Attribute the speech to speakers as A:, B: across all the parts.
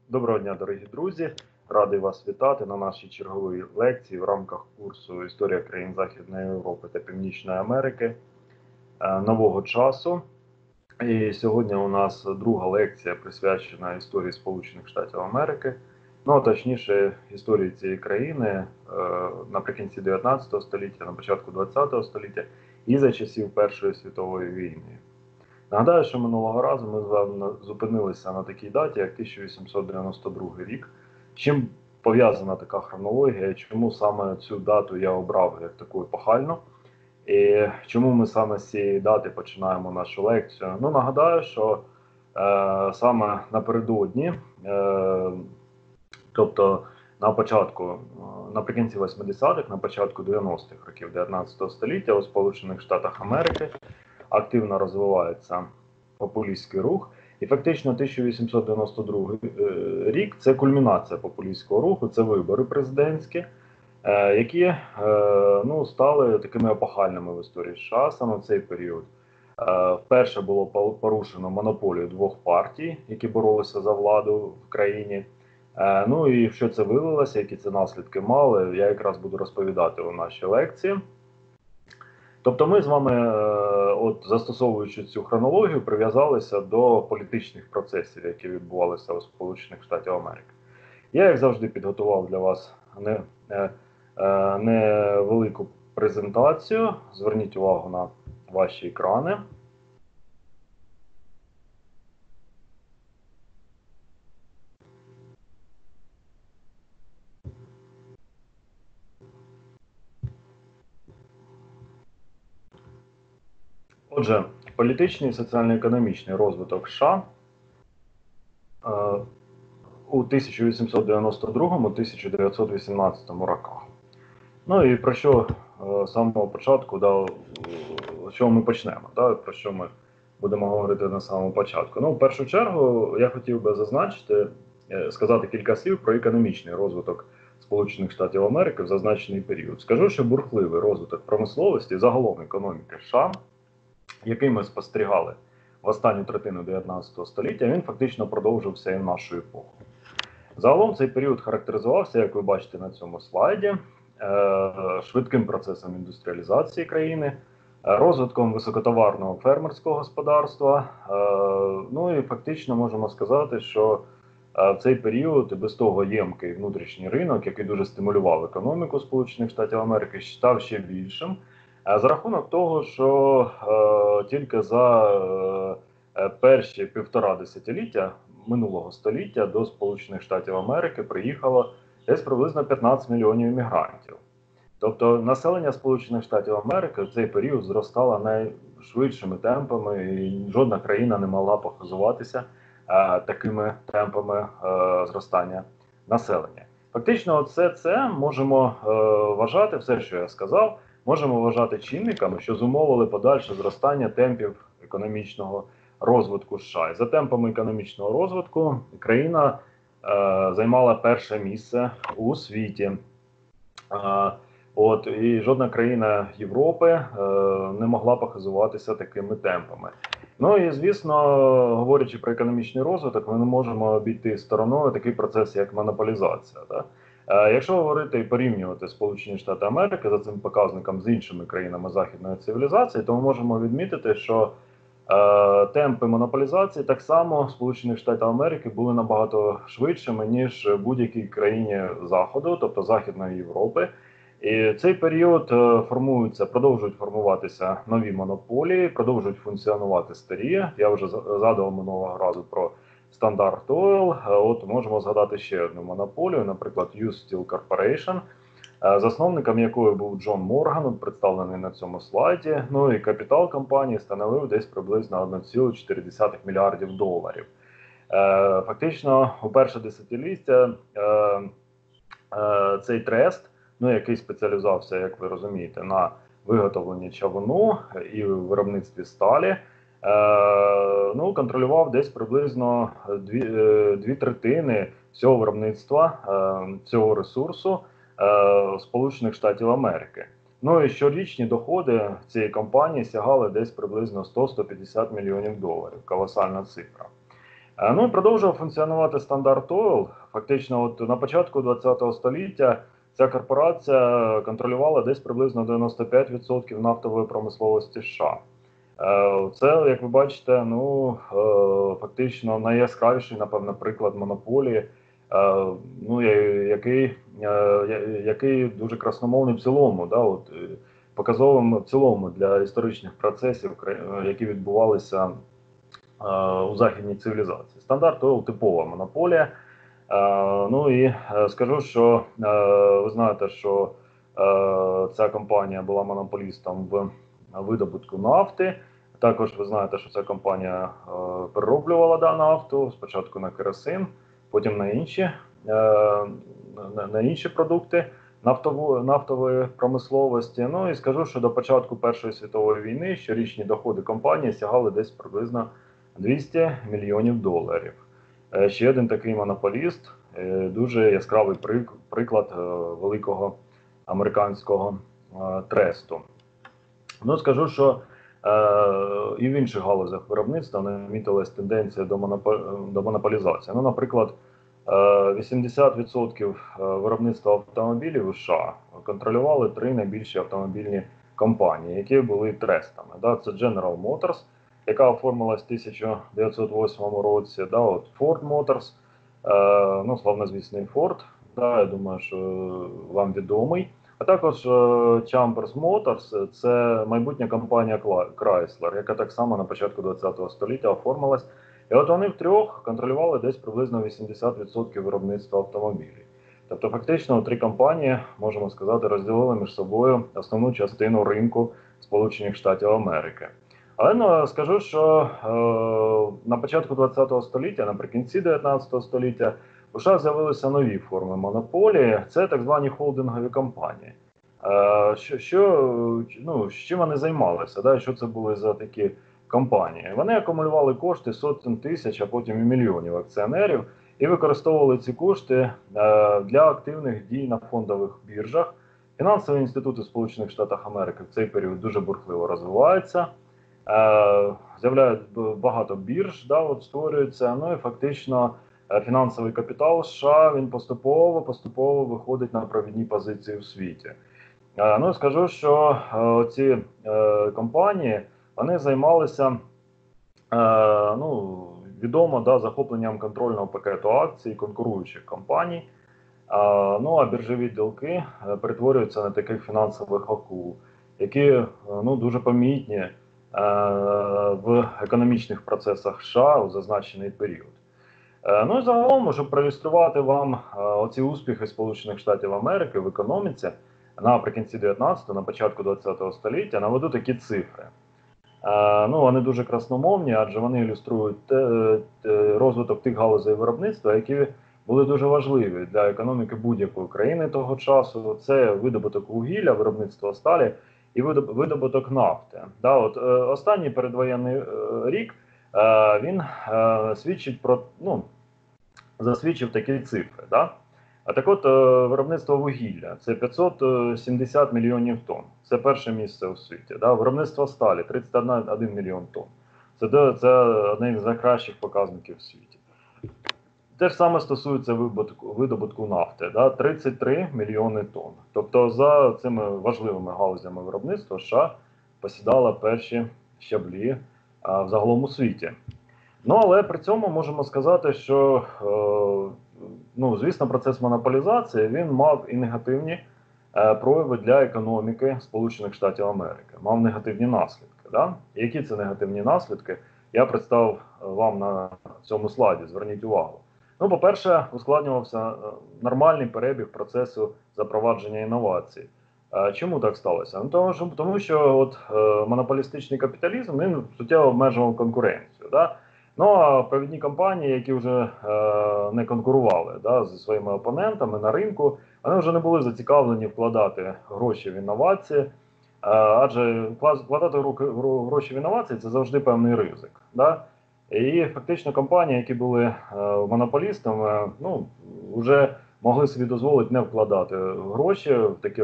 A: Доброго дня, дорогі друзі! Радий вас вітати на нашій черговій лекції в рамках курсу «Історія країн Західної Європи та Північної Америки нового часу». І сьогодні у нас друга лекція присвячена історії Сполучених Штатів Америки, ну а точніше історії цієї країни наприкінці 19 століття, на початку 20 століття і за часів Першої світової війни. Нагадаю, що минулого разу ми з вами зупинилися на такій даті, як 1892 рік. З чим пов'язана така хронологія, чому саме цю дату я обрав як таку епохальну, і чому ми саме з цієї дати починаємо нашу лекцію. Ну, нагадаю, що саме напередодні, тобто на початку, наприкінці 80-х, на початку 90-х років 19 століття у Сполучених Штатах Америки активно розвивається популістський рух. І фактично 1892 рік – це кульмінація популістського руху, це вибори президентські, які стали такими епохальними в історії США саме в цей період. Вперше було порушено монополію двох партій, які боролися за владу в країні. Ну і в що це вилилося, які це наслідки мали, я якраз буду розповідати у нашій лекції. Тобто ми з вами, застосовуючи цю хронологію, прив'язалися до політичних процесів, які відбувалися у Сполучених Штатів Америки. Я, як завжди, підготував для вас невелику презентацію. Зверніть увагу на ваші екрани. Отже, політичний і соціально-економічний розвиток США у 1892-1918 роках. Ну і про що з самого початку, з чого ми почнемо, про що ми будемо говорити на самому початку. Ну, в першу чергу, я хотів би сказати кілька слів про економічний розвиток Сполучених Штатів Америки в зазначений період. Скажу, що бурхливий розвиток промисловості, загалом економіки США, який ми спостерігали в останню третину 19 століття, він фактично продовжився і в нашу епоху. Загалом цей період характеризувався, як ви бачите на цьому слайді, швидким процесом індустріалізації країни, розвитком високотоварного фермерського господарства. Ну і фактично можемо сказати, що в цей період і без того ємкий внутрішній ринок, який дуже стимулював економіку Сполучених Штатів Америки, став ще більшим. За рахунок того, що тільки за перші півтора десятиліття минулого століття до Сполучених Штатів Америки приїхало десь приблизно 15 мільйонів іммігрантів. Тобто населення Сполучених Штатів Америки в цей період зростало найшвидшими темпами, і жодна країна не могла похизуватися такими темпами зростання населення. Фактично, все це можемо вважати, все, що я сказав, можемо вважати чинниками, що зумовили подальше зростання темпів економічного розвитку США. І за темпами економічного розвитку країна займала перше місце у світі. І жодна країна Європи не могла похизуватися такими темпами. Ну і, звісно, говорячи про економічний розвиток, ми не можемо обійти стороною такий процес, як монополізація. Якщо говорити і порівнювати Сполучені Штати Америки за цим показником з іншими країнами західної цивілізації, то ми можемо відмітити, що темпи монополізації так само в Сполучених Штатах Америки були набагато швидшими, ніж в будь-якій країні Заходу, тобто Західної Європи. І в цей період продовжують формуватися нові монополії, продовжують функціонувати старі. Я вже згадував минулого разу про Standard Oil. Можемо згадати ще одну монополію, наприклад, US Steel Corporation, засновником якої був Джон Морган, представлений на цьому слайді. Ну і капітал компанії становив десь приблизно 1,4 мільярдів доларів. Фактично, у перше десятиліття цей трест, який спеціалізувався, як ви розумієте, на виготовленні чавуну і виробництві сталі, контролював десь приблизно дві третини всього виробництва, цього ресурсу Сполучених Штатів Америки. Ну і щорічні доходи цієї компанії сягали десь приблизно 100-150 мільйонів доларів. Колосальна цифра. Ну і продовжував функціонувати Стандарт Ойл. Фактично, от на початку ХХ століття ця корпорація контролювала десь приблизно 95% нафтової промисловості США. Це, як ви бачите, фактично найяскравіший, напевно, приклад монополії, ну, який дуже красномовний в цілому, да, от, показовим в цілому для історичних процесів, які відбувалися у західній цивілізації. Стандарт Ойл – типова монополія. Ну і скажу, що ви знаєте, що ця компанія була монополістом в видобутку нафти. Також ви знаєте, що ця компанія перероблювала нафту спочатку на керосин, потім на інші продукти нафтової промисловості. Ну і скажу, що до початку Першої світової війни щорічні доходи компанії сягали десь приблизно 200 мільйонів доларів. Ще один такий монополіст, дуже яскравий приклад великого американського тресту. Ну, скажу, що і в інших галузях виробництва намітилась тенденція до монополізації. Ну, наприклад, 80% виробництва автомобілів у США контролювали три найбільші автомобільні компанії, які були трестами. Це General Motors, яка оформилась в 1908 році, Ford Motors, славнозвісний Ford, я думаю, що вам відомий. А також Chambers Motors – це майбутня компанія Chrysler, яка так само на початку ХХ століття оформилась. І от вони втрьох контролювали десь приблизно 80% виробництва автомобілів. Тобто фактично три компанії, можемо сказати, розділили між собою основну частину ринку Сполучених Штатів Америки. Але скажу, що на початку ХХ століття, наприкінці 19 століття, у США з'явилися нові форми монополії, це так звані холдингові компанії. Чим вони займалися? Що це були за такі компанії? Вони акумулювали кошти сотень тисяч, а потім і мільйонів акціонерів, і використовували ці кошти для активних дій на фондових біржах. Фінансові інститути Сполучених Штатів Америки в цей період дуже бурхливо розвиваються. З'являють багато бірж, створюється, ну і фактично фінансовий капітал США, він поступово виходить на провідні позиції в світі. Ну, скажу, що ці компанії, вони займалися, відомо, захопленням контрольного пакету акцій конкуруючих компаній, а біржові ділки перетворюються на таких фінансових акул, які дуже помітні в економічних процесах США у зазначений період. Ну і загалом, щоб проілюструвати вам оці успіхи Сполучених Штатів Америки в економіці наприкінці 19-го, на початку 20-го століття, наведу такі цифри. Вони дуже красномовні, адже вони ілюструють розвиток тих галузей виробництва, які були дуже важливі для економіки будь-якої країни того часу. Це видобуток вугілля, виробництво сталі і видобуток нафти. Останній передвоєнний рік він засвідчив такі цифри. А так от, виробництво вугілля – це 570 мільйонів тонн. Це перше місце у світі. Виробництво сталі – 31 мільйон тонн. Це один з найкращих показників у світі. Те ж саме стосується видобутку нафти. 33 мільйони тонн. Тобто за цими важливими галузями виробництва США посідала перші щаблі взагалом у світі. Але при цьому можемо сказати, що, звісно, процес монополізації, він мав і негативні прояви для економіки Сполучених Штатів Америки. Мав негативні наслідки. Які це негативні наслідки, я представив вам на цьому слайді, зверніть увагу. По-перше, ускладнювався нормальний перебіг процесу запровадження інновацій. Чому так сталося? Тому що монополістичний капіталізм, він суттєво обмежував конкуренцію. А провідні компанії, які вже не конкурували зі своїми опонентами на ринку, вони вже не були зацікавлені вкладати гроші в інновації, адже вкладати гроші в інновації – це завжди певний ризик. І фактично компанії, які були монополістами, вже могли собі дозволити не вкладати гроші в такі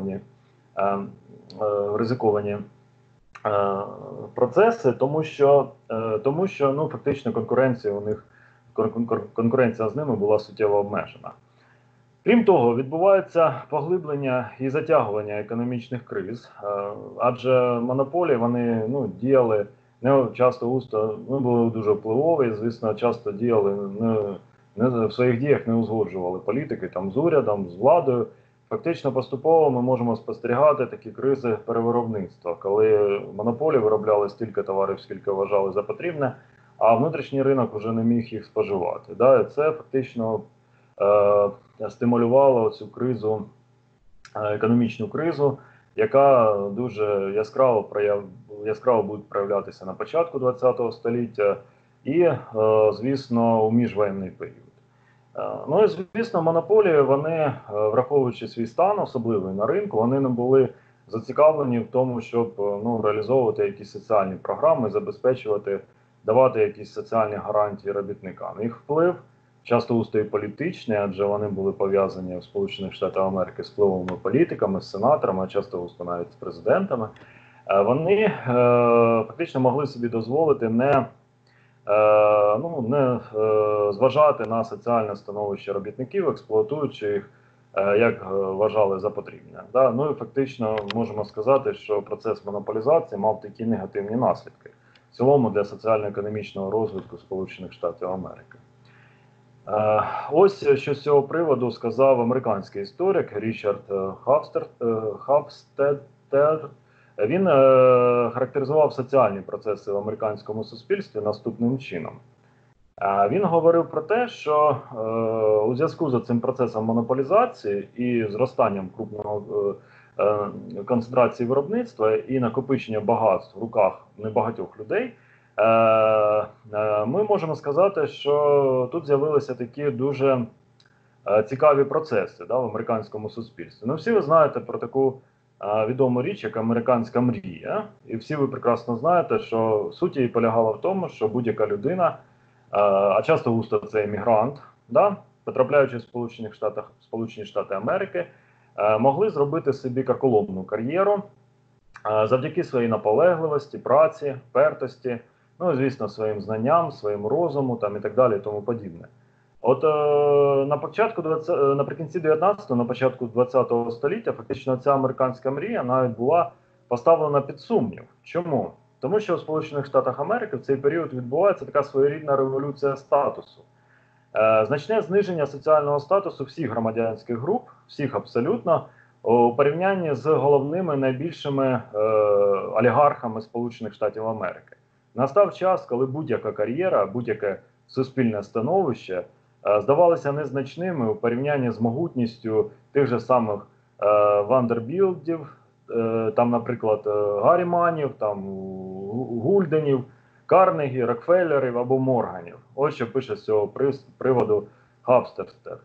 A: ризиковані процеси, тому що фактично конкуренція у них конкуренція з ними була суттєво обмежена. Крім того, відбувається поглиблення і затягування економічних криз, адже монополії вони діяли не часто густо, були дуже впливові, звісно, часто діяли в своїх діях не узгоджували політики там з урядом, з владою. Фактично поступово ми можемо спостерігати такі кризи перевиробництва, коли монополії виробляли стільки товарів, скільки вважали за потрібне, а внутрішній ринок вже не міг їх споживати. І це фактично стимулювало цю кризу, економічну кризу, яка дуже яскраво буде проявлятися на початку ХХ століття і, звісно, у міжвоєнний період. Ну і, звісно, монополії, вони, враховуючи свій стан особливий на ринку, вони не були зацікавлені в тому, щоб реалізовувати якісь соціальні програми, забезпечувати, давати якісь соціальні гарантії робітникам. Їх вплив часто густо і політичний, адже вони були пов'язані в Сполучених Штатах Америки з впливовими політиками, з сенаторами, а часто густо навіть з президентами. Вони фактично могли собі дозволити не зважати на соціальне становище робітників, експлуатуючи їх, як вважали за потрібне. Ну і фактично можемо сказати, що процес монополізації мав такі негативні наслідки в цілому для соціально-економічного розвитку Сполучених Штатів Америки. Ось що з цього приводу сказав американський історик Річард Хафстедтер. Він характеризував соціальні процеси в американському суспільстві наступним чином. Він говорив про те, що у зв'язку з цим процесом монополізації і зростанням крупного концентрації виробництва і накопичення багатств в руках небагатьох людей, ми можемо сказати, що тут з'явилися такі дуже цікаві процеси в американському суспільстві. Всі ви знаєте про таку відому річ, як американська мрія. І всі ви прекрасно знаєте, що суть її полягала в тому, що будь-яка людина, а часто густо це емігрант, потрапляючи в Сполучені Штати Америки, могли зробити собі карколомну кар'єру завдяки своїй наполегливості, праці, впертості, звісно, своїм знанням, своєму розуму і так далі і тому подібне. От наприкінці 19-го, на початку 20-го століття фактично ця американська мрія навіть була поставлена під сумнів. Чому? Тому що у Сполучених Штатах Америки в цей період відбувається така своєрідна революція статусу. Значне зниження соціального статусу всіх громадянських груп, всіх абсолютно, у порівнянні з головними найбільшими олігархами Сполучених Штатів Америки. Настав час, коли будь-яка кар'єра, будь-яке суспільне становище здавалися незначними у порівнянні з могутністю тих же самих Вандербілтів, наприклад, Гарріманів, Гульденів, Карнегі, Рокфеллерів або Морганів. Ось що пише з цього приводу Хафстедтер.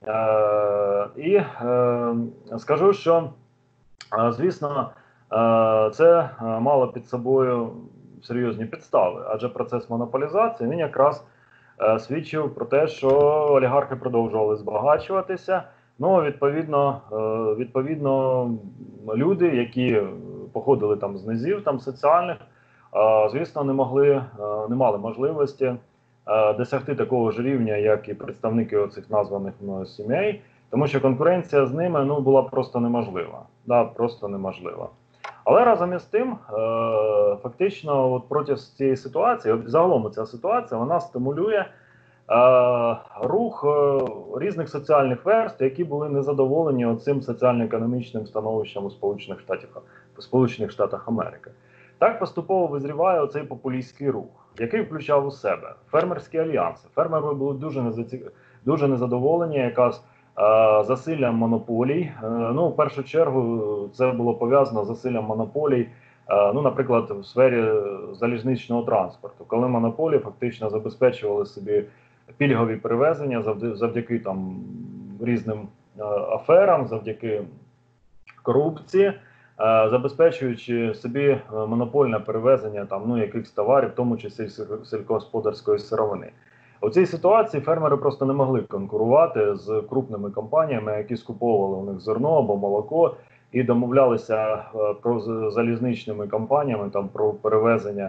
A: І скажу, що, звісно, це мало під собою серйозні підстави, адже процес монополізації він якраз свідчив про те, що олігархи продовжували збагачуватися. Відповідно, люди, які походили з низів соціальних, звісно, не мали можливості досягти такого ж рівня, як і представники оцих названих мною сімей, тому що конкуренція з ними була просто неможлива. Просто неможлива. Але разом із тим, фактично, проти цієї ситуації, загалом ця ситуація, вона стимулює рух різних соціальних верств, які були незадоволені цим соціально-економічним становищем у Сполучених Штатах Америки. Так поступово визріває оцей популістський рух, який включав у себе фермерські альянси. Фермери були дуже незадоволені якраз засиллям монополій. В першу чергу це було пов'язано з засиллям монополій, наприклад, в сфері залізничного транспорту, коли монополії фактично забезпечували собі пільгові перевезення завдяки різним аферам, завдяки корупції, забезпечуючи собі монопольне перевезення якихось товарів, в тому числі сільськогосподарської сировини. У цій ситуації фермери просто не могли конкурувати з крупними компаніями, які скуповували у них зерно або молоко і домовлялися про залізничними компаніями про перевезення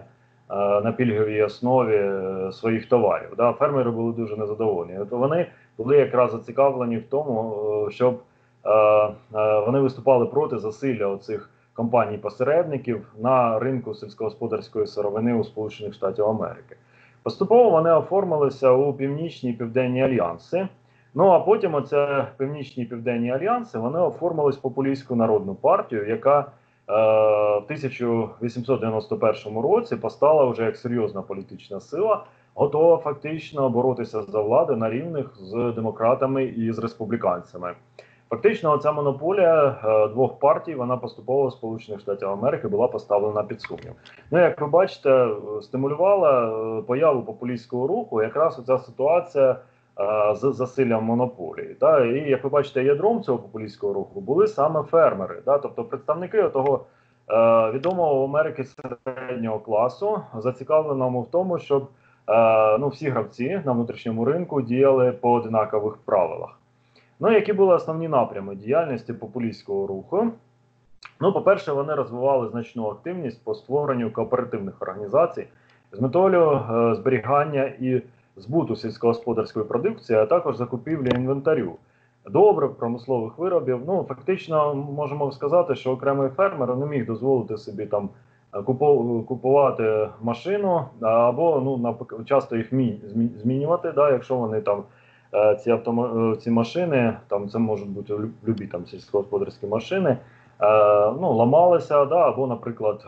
A: на пільговій основі своїх товарів. Да? Фермери були дуже незадоволені. От вони були якраз зацікавлені в тому, щоб вони виступали проти засилля оцих компаній-посередників на ринку сільськогосподарської сировини у Сполучених Штатів Америки. Поступово вони оформилися у Північні і Південні альянси. Ну а потім оце Північні і Південні альянси вони оформились в Популістську народну партію, яка в 1891 році постала вже як серйозна політична сила, готова фактично боротися за владу на рівних з демократами і з республіканцями. Фактично, оця монополія двох партій, вона поступово Сполучених Штатів Америки була поставлена під сумнів. Ну, як ви бачите, стимулювала появу популістського руху якраз оця ситуація з засиллям монополії. Да? І, як ви бачите, ядром цього популістського руху були саме фермери. Да? Тобто представники того відомого в Америці середнього класу, зацікавленому в тому, щоб всі гравці на внутрішньому ринку діяли по однакових правилах. Ну, які були основні напрями діяльності популістського руху? Ну, по-перше, вони розвивали значну активність по створенню кооперативних організацій з метою зберігання і збуту сільськогосподарської продукції, а також закупівлі інвентарю, добрив, промислових виробів. Ну, фактично, можемо сказати, що окремий фермер не міг дозволити собі там купувати машину, або часто їх змінювати, да, якщо вони там ці машини, там це можуть бути любі там сільськогосподарські машини, ламалися, да, або, наприклад,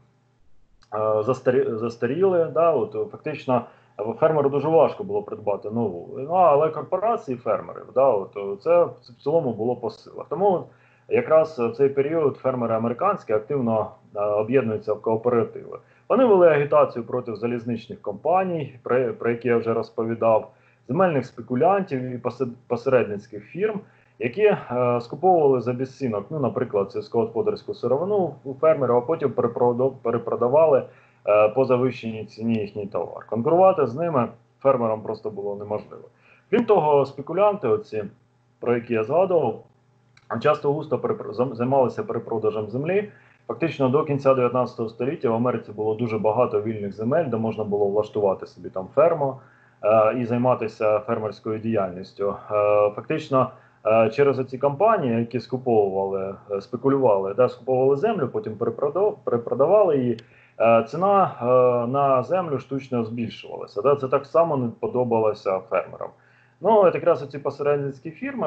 A: застаріли. Да, от, фактично, фермеру дуже важко було придбати нову. Ну, але корпорації фермерів, да, от, це в цілому було по силах. Тому якраз в цей період фермери американські активно об'єднуються в кооперативи. Вони вели агітацію проти залізничних компаній, про які я вже розповідав, земельних спекулянтів і посередницьких фірм, які скуповували за безцінок, ну, наприклад, сільськогосподарську сировину у фермерів, а потім перепродавали по завищеній ціні їхній товар. Конкурувати з ними фермерам просто було неможливо. Крім того, спекулянти, оці, про які я згадував, часто густо займалися перепродажем землі. Фактично до кінця 19 століття в Америці було дуже багато вільних земель, де можна було влаштувати собі там ферму і займатися фермерською діяльністю. Фактично через ці компанії, які скуповували землю, потім перепродавали її, ціна на землю штучно збільшувалася. Да? Це так само не подобалося фермерам. Ну, от якраз ці посередницькі фірми,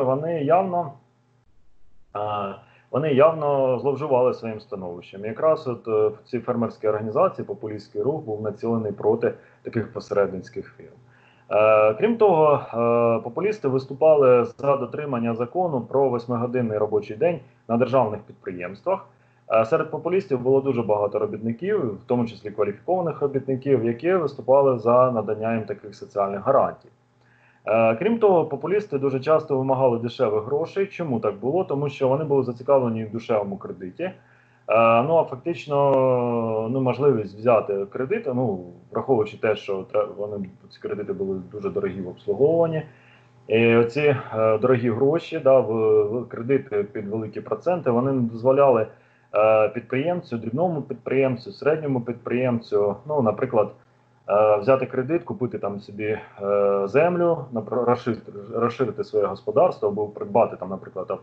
A: вони явно зловживали своїм становищем. І якраз от ці фермерські організації, популістський рух був націлений проти таких посередницьких фірм. Крім того, популісти виступали за дотримання закону про 8-годинний робочий день на державних підприємствах. Серед популістів було дуже багато робітників, в тому числі кваліфікованих робітників, які виступали за надання їм таких соціальних гарантій. Крім того, популісти дуже часто вимагали дешевих грошей. Чому так було? Тому що вони були зацікавлені в дешевому кредиті. Ну, а фактично, можливість взяти кредит, враховуючи те, що ці кредити були дуже дорогі в обслуговуванні. І оці дорогі гроші, в кредити під великі проценти, вони не дозволяли підприємцю, дрібному підприємцю, середньому підприємцю, взяти кредит, купити там собі землю, розширити своє господарство або придбати там, наприклад,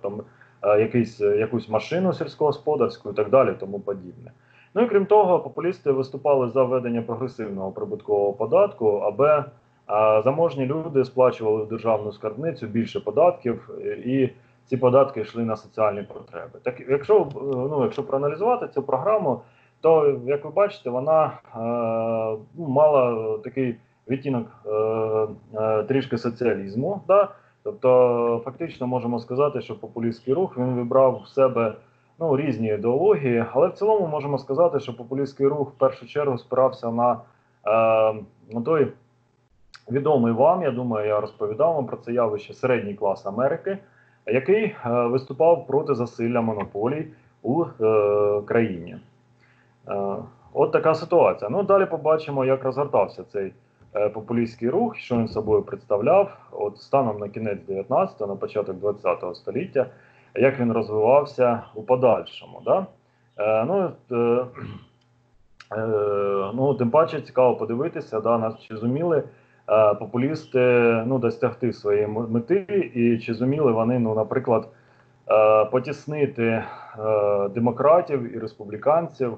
A: якусь машину сільськогосподарську і так далі, тому подібне. Ну і крім того, популісти виступали за введення прогресивного прибуткового податку, аби заможні люди сплачували в державну скарбницю більше податків, і ці податки йшли на соціальні потреби. Так, якщо проаналізувати цю програму, то, як ви бачите, вона мала такий відтінок трішки соціалізму. Да? Тобто, фактично можемо сказати, що популістський рух він вибрав в себе різні ідеології, але в цілому можемо сказати, що популістський рух в першу чергу спирався на той відомий вам, я думаю, я розповідав вам про це явище, середній клас Америки, який виступав проти засилля монополій у країні. От така ситуація. Ну, далі побачимо, як розгортався цей популістський рух, що він собою представляв, от станом на кінець 19-го, на початок 20-го століття, як він розвивався у подальшому. Да? Ну, тим паче цікаво подивитися, да, чи зуміли популісти досягти своєї мети, і чи зуміли вони, наприклад, потіснити демократів і республіканців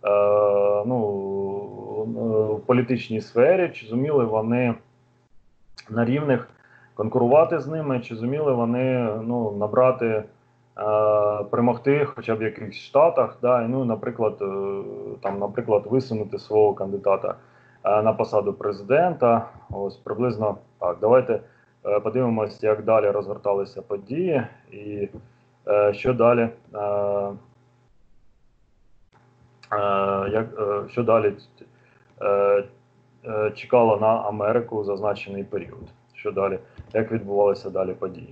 A: в політичній сфері, чи зуміли вони на рівних конкурувати з ними, чи зуміли вони набрати, перемогти хоча б в якихось штатах, да, і, наприклад, висунути свого кандидата на посаду президента. Ось приблизно так. Давайте подивимося, як далі розгорталися події і що далі. Що далі чекало на Америку у зазначений період? Що далі? Як відбувалися далі події?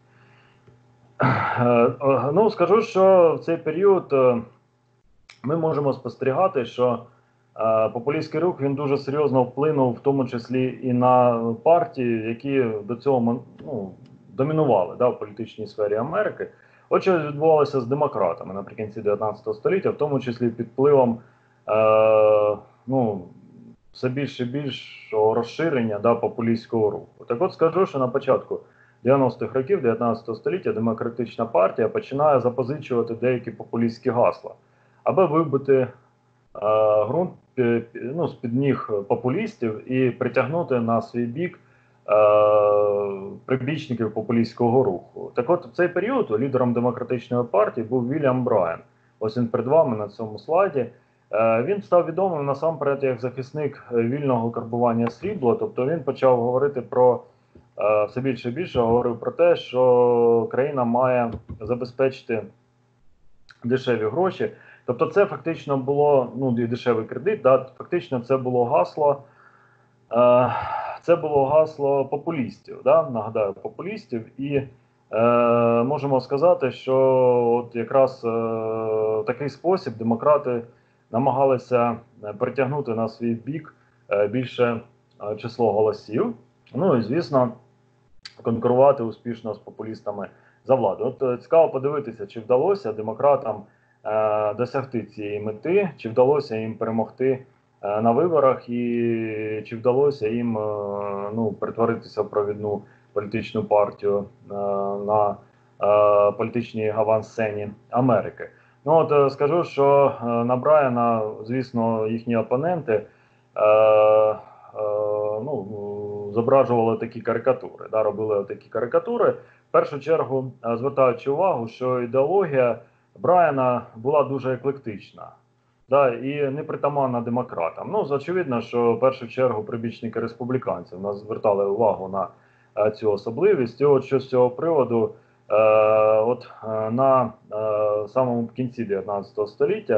A: Ну, скажу, що в цей період ми можемо спостерігати, що популістський рух, він дуже серйозно вплинув, в тому числі і на партії, які до цього домінували, да, в політичній сфері Америки. От що відбувалося з демократами наприкінці 19 століття, в тому числі під впливом все більше і більшого розширення, да, популістського руху. Так от скажу, що на початку 90-х років 19 століття Демократична партія починає запозичувати деякі популістські гасла, аби вибити ґрунт з-під ніг популістів і притягнути на свій бік прибічників популістського руху. Так от в цей період лідером Демократичної партії був Вільям Брайан. Ось він перед вами на цьому слайді. Він став відомим насамперед як захисник вільного карбування срібла, тобто він почав говорити про, все більше і більше говорив про те, що країна має забезпечити дешеві гроші. Тобто це фактично було, і дешевий кредит, да, фактично це було гасло популістів, да, нагадаю, популістів, і можемо сказати, що от якраз в такий спосіб демократи намагалися притягнути на свій бік більше число голосів, ну і, звісно, конкурувати успішно з популістами за владу. От цікаво подивитися, чи вдалося демократам досягти цієї мети, чи вдалося їм перемогти на виборах, і чи вдалося їм перетворитися в провідну політичну партію на політичній авансцені Америки. Ну от скажу, що на Брайана, звісно, їхні опоненти зображували такі карикатури, да, робили такі карикатури. В першу чергу, звертаючи увагу, що ідеологія Брайана була дуже еклектична, да, і непритаманна демократам. Ну, очевидно, що в першу чергу прибічники республіканців нас звертали увагу на цю особливість. І от що з цього приводу, на самому кінці 19 століття,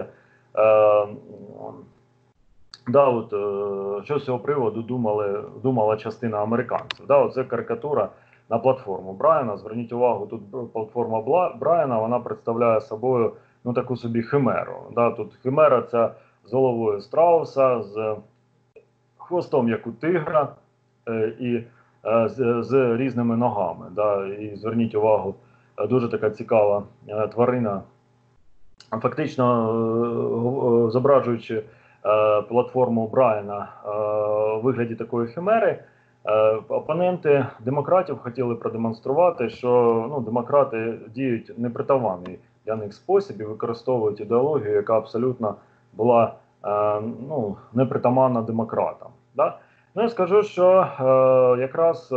A: що з цього приводу думала частина американців. Да, оце карикатура на платформу Брайана. Зверніть увагу, тут платформа Брайана, вона представляє собою таку собі химеру. Да, тут химера ця з головою страуса, з хвостом, як у тигра, і з різними ногами. Да, і зверніть увагу, дуже така цікава тварина, фактично зображуючи платформу Брайана у вигляді такої химери, опоненти демократів хотіли продемонструвати, що демократи діють непритаманний для них спосіб і використовують ідеологію, яка абсолютно була непритаманна демократам. Да? Ну і скажу, що якраз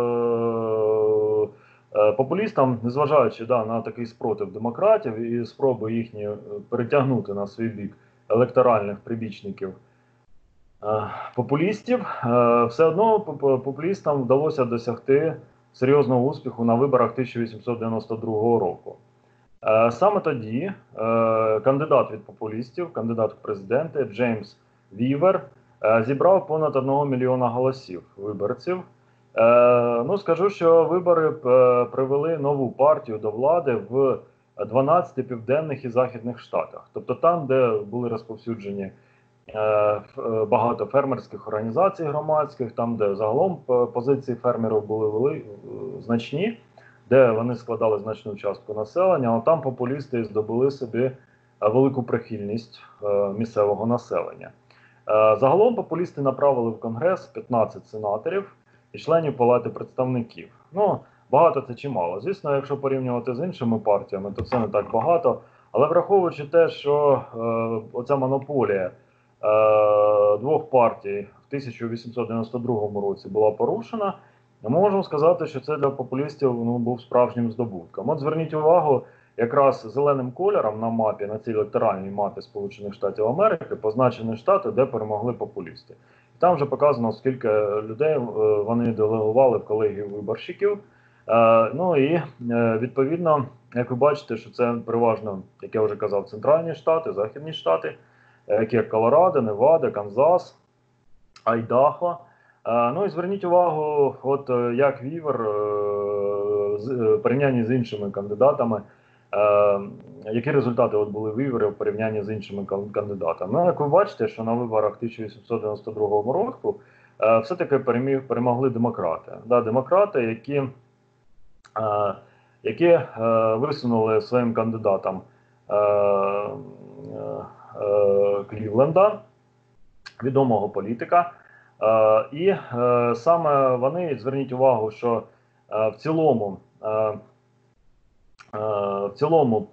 A: популістам, незважаючи на такий спротив демократів і спроби їхні перетягнути на свій бік електоральних прибічників популістів, все одно популістам вдалося досягти серйозного успіху на виборах 1892 року. Саме тоді кандидат від популістів, кандидат в президенти Джеймс Вівер зібрав понад 1 мільйона голосів виборців. Скажу, що вибори привели нову партію до влади в 12 південних і західних штатах. Тобто там, де були розповсюджені багато фермерських організацій громадських, там, де загалом позиції фермерів були значні, де вони складали значну частку населення, а там популісти здобули собі велику прихильність місцевого населення. Загалом популісти направили в Конгрес 15 сенаторів і членів Палати представників. Ну, багато це чи мало. Звісно, якщо порівнювати з іншими партіями, то це не так багато. Але враховуючи те, що оця монополія двох партій в 1892 році була порушена, ми можемо сказати, що це для популістів був справжнім здобутком. От зверніть увагу, якраз зеленим кольором на мапі, на цій електоральній мапі Сполучених Штатів Америки позначені штати, де перемогли популісти. І там вже показано, скільки людей вони делегували в колегію виборщиків. Ну і відповідно, як ви бачите, що це переважно, як я вже казав, центральні штати, західні штати, які як Колорадо, Невада, Канзас, Айдахо. Ну і зверніть увагу, от як Вівер в порівнянні з іншими кандидатами, які результати от були Вівера в порівнянні з іншими кандидатами. Ну, як ви бачите, що на виборах 1892 року все-таки перемогли демократи. Да, демократи, які висунули своїм кандидатам Клівленда, відомого політика. І саме вони, зверніть увагу, що в цілому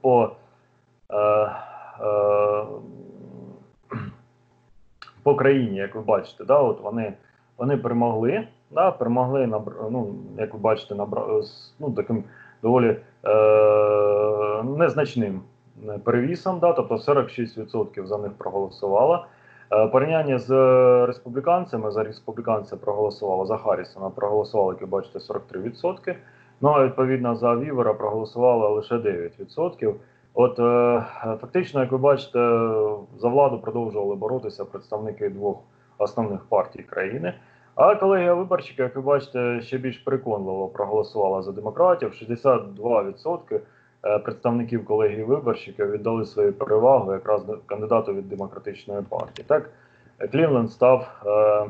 A: по країні, як ви бачите, да, от вони перемогли, ну, як ви бачите, таким доволі незначним перевісом, да, тобто 46% за них проголосувало. Порівняння з республіканцями, за республіканця проголосувало, за Харрісона проголосувало, як ви бачите, 43%, ну а відповідно за Вівера проголосувало лише 9%. От фактично, як ви бачите, за владу продовжували боротися представники двох основних партій країни. А колегія виборчиків, як ви бачите, ще більш переконливо проголосувала за демократів. 62% представників колегії виборчиків віддали свою перевагу якраз кандидату від демократичної партії. Так, Клівленд став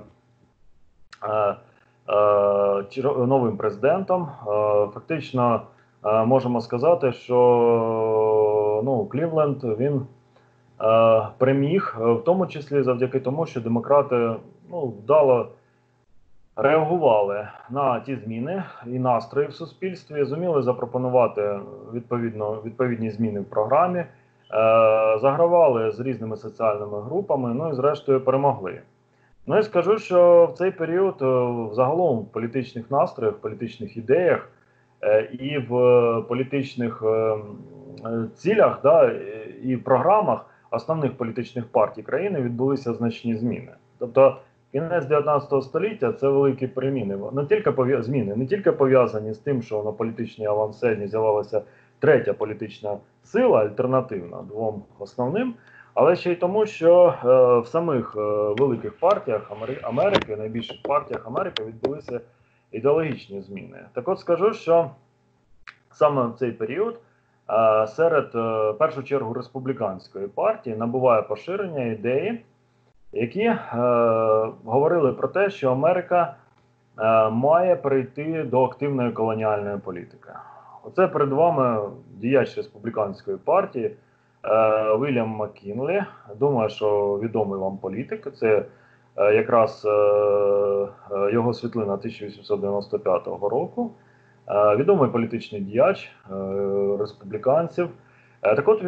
A: новим президентом. Фактично можемо сказати, що Клівленд він переміг, в тому числі завдяки тому, що демократи вдало реагували на ті зміни і настрої в суспільстві, зуміли запропонувати відповідні зміни в програмі, загравали з різними соціальними групами, ну і зрештою перемогли. Ну і скажу, що в цей період загалом в політичних настроях, в політичних ідеях і в політичних цілях, да, і програмах основних політичних партій країни відбулися значні зміни. Тобто кінець 19 століття – це великі переміни. Не тільки пов'язані з тим, що на політичній авансцені з'явилася третя політична сила, альтернативна двом основним, але ще й тому, що в самих великих партіях Америки, найбільших партіях Америки відбулися ідеологічні зміни. Так от скажу, що саме в цей період серед, в першу чергу, республіканської партії набуває поширення ідеї, які говорили про те, що Америка має перейти до активної колоніальної політики. Оце перед вами діяч республіканської партії Вільям Маккінлі. Думаю, що відомий вам політик. Це якраз його світлина 1895 року. Відомий політичний діяч республіканців. Так от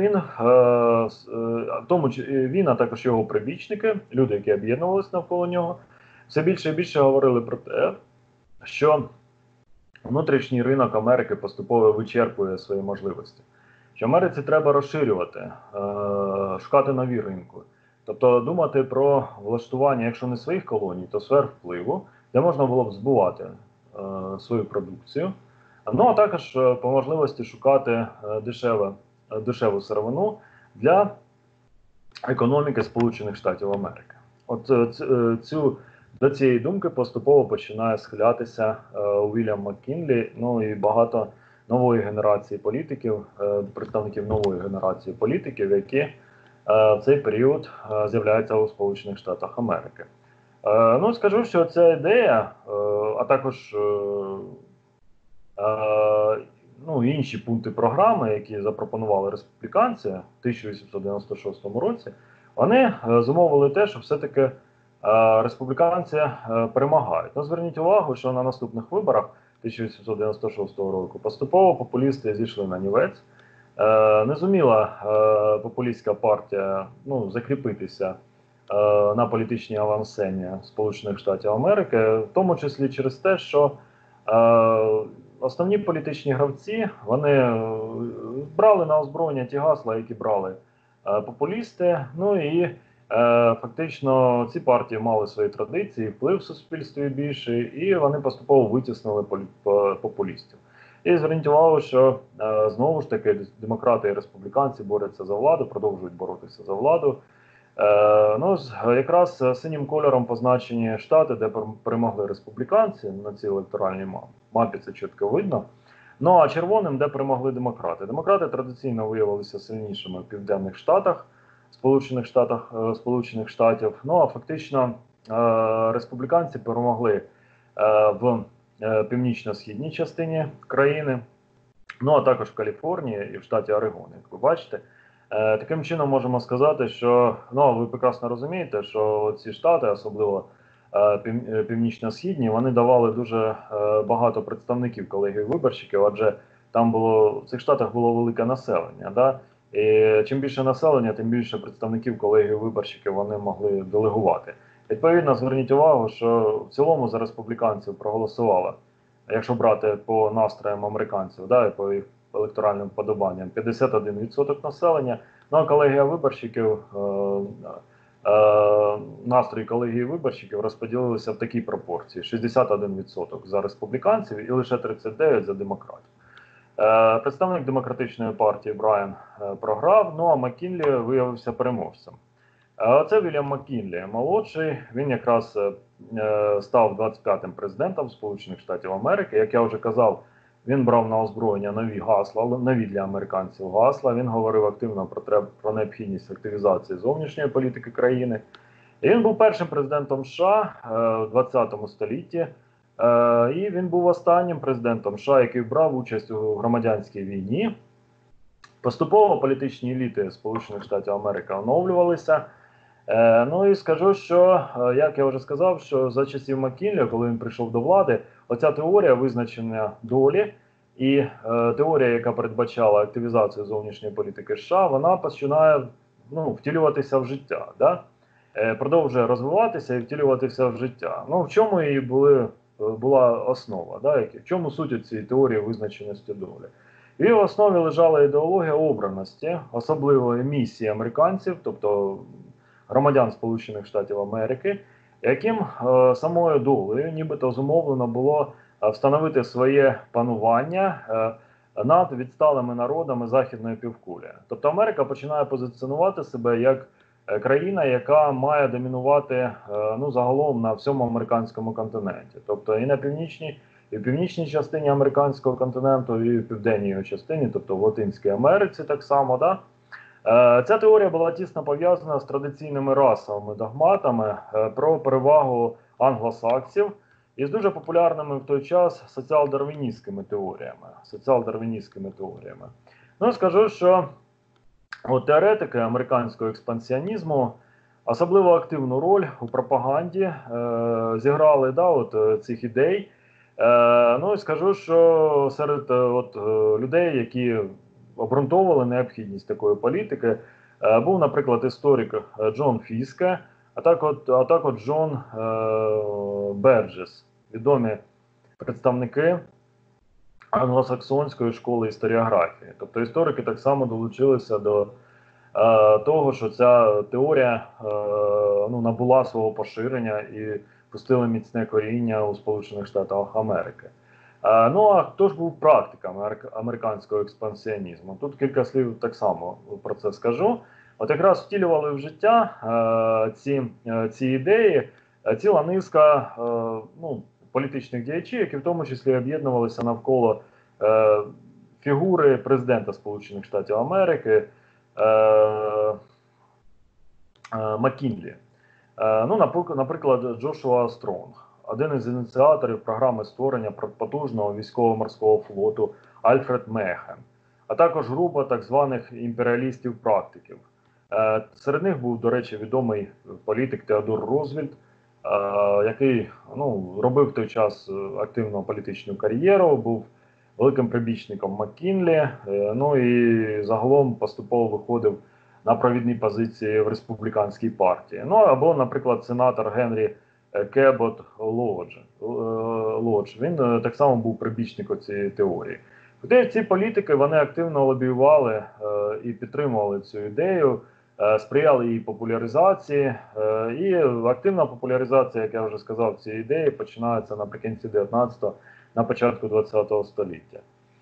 A: він, а також його прибічники, люди, які об'єднувалися навколо нього, все більше і більше говорили про те, що внутрішній ринок Америки поступово вичерпує свої можливості. Що Америці треба розширювати, шукати нові ринки. Тобто думати про влаштування, якщо не своїх колоній, то сфер впливу, де можна було б збувати свою продукцію. Ну, а також по можливості шукати дешеву сировину для економіки Сполучених Штатів Америки. От до цієї думки поступово починає схилятися Уільям Маккінлі, ну і багато нової генерації політиків, представників нової генерації політиків, які в цей період з'являються у Сполучених Штатах Америки. Ну, скажу, що ця ідея, а також ну, інші пункти програми, які запропонували республіканці в 1896 році, вони зумовили те, що все-таки республіканці перемагають. Ну, зверніть увагу, що на наступних виборах 1896 року поступово популісти зійшли на нівець. Не зуміла популістська партія, ну, закріпитися на політичній авансцені Сполучених Штатів Америки, в тому числі через те, що основні політичні гравці, вони брали на озброєння ті гасла, які брали популісти. Ну і фактично ці партії мали свої традиції, вплив в суспільстві більший, і вони поступово витіснили популістів. І зверніть увагу, що знову ж таки демократи і республіканці борються за владу, продовжують боротися за владу. Ну, якраз синім кольором позначені штати, де перемогли республіканці, на цій електоральній мапі це чітко видно. Ну а червоним, де перемогли демократи. Демократи традиційно виявилися сильнішими в південних штатах, Сполучених Штатів. Ну а фактично республіканці перемогли в північно-східній частині країни, ну а також в Каліфорнії і в штаті Орегон, як ви бачите. Таким чином можемо сказати, що, ну, ви прекрасно розумієте, що ці штати, особливо північно-східні, вони давали дуже багато представників колегії виборщиків, адже там в цих штатах було велике населення. Да? І чим більше населення, тим більше представників колегії виборщиків вони могли делегувати. Відповідно, зверніть увагу, що в цілому за республіканців проголосувало, якщо брати по настроям американців, да, і по їх електоральним вподобанням, 51% населення. Ну а колегія виборщиків, настрої колегії виборщиків розподілилися в такій пропорції: 61% за республіканців і лише 39% за демократів. Представник демократичної партії Брайан програв, ну а Маккінлі виявився переможцем. Це Вільям Маккінлі, молодший, він якраз став 25-м президентом Сполучених Штатів Америки. Як я вже казав, він брав на озброєння нові гасла, нові для американців гасла. Він говорив активно про необхідність активізації зовнішньої політики країни. І він був першим президентом США в 20 столітті. І він був останнім президентом США, який брав участь у громадянській війні. Поступово політичні еліти Сполучених Штатів Америки оновлювалися. Ну і скажу, що, як я вже сказав, що за часів Маккінлі, коли він прийшов до влади, оця теорія визначення долі і теорія, яка передбачала активізацію зовнішньої політики США, вона починає, ну, втілюватися в життя. Да? Продовжує розвиватися і втілюватися в життя. Ну, в чому її була основа? Да? В чому суть цієї теорії визначеності долі? В її основі лежала ідеологія обраності, особливої місії американців, тобто громадян Сполучених Штатів Америки, яким самою долею нібито зумовлено було встановити своє панування над відсталими народами Західної півкулі. Тобто Америка починає позиціонувати себе як країна, яка має домінувати, ну, загалом на всьому американському континенті. Тобто і на північній частині американського континенту, і в південній його частині, тобто в Латинській Америці так само. Да? Ця теорія була тісно пов'язана з традиційними расовими догматами про перевагу англосаксів і з дуже популярними в той час соціал-дарвіністськими теоріями. Ну, скажу, що теоретики американського експансіонізму особливо активну роль у пропаганді зіграли, да, цих ідей. Ну і скажу, що серед людей, які обґрунтовували необхідність такої політики, був, наприклад, історик Джон Фіске, а також Джон Берджес, відомі представники англосаксонської школи історіографії. Тобто історики так само долучилися до того, що ця теорія набула свого поширення і пустила міцне коріння у Сполучених Штатах Америки. Ну а хто ж був практиком американського експансіонізму? Тут кілька слів так само про це скажу. От якраз втілювали в життя ці ідеї ціла низка політичних діячів, які в тому числі об'єднувалися навколо фігури президента Сполучених Штатів Америки Маккінлі. Наприклад, Джошуа Стронг, один із ініціаторів програми створення потужного військово-морського флоту Альфред Мехен, а також група так званих імперіалістів-практиків. Серед них був, до речі, відомий політик Теодор Рузвельт, який робив в той час активну політичну кар'єру, був великим прибічником Маккінлі, і загалом поступово виходив на провідні позиції в республіканській партії. Або, наприклад, сенатор Генрі Кебот Лодж. Він так само був прибічником цієї теорії. Ці політики вони активно лобіювали і підтримували цю ідею, сприяли її популяризації. І активна популяризація, як я вже сказав, цієї ідеї починається наприкінці 19-го, на початку 20-го століття.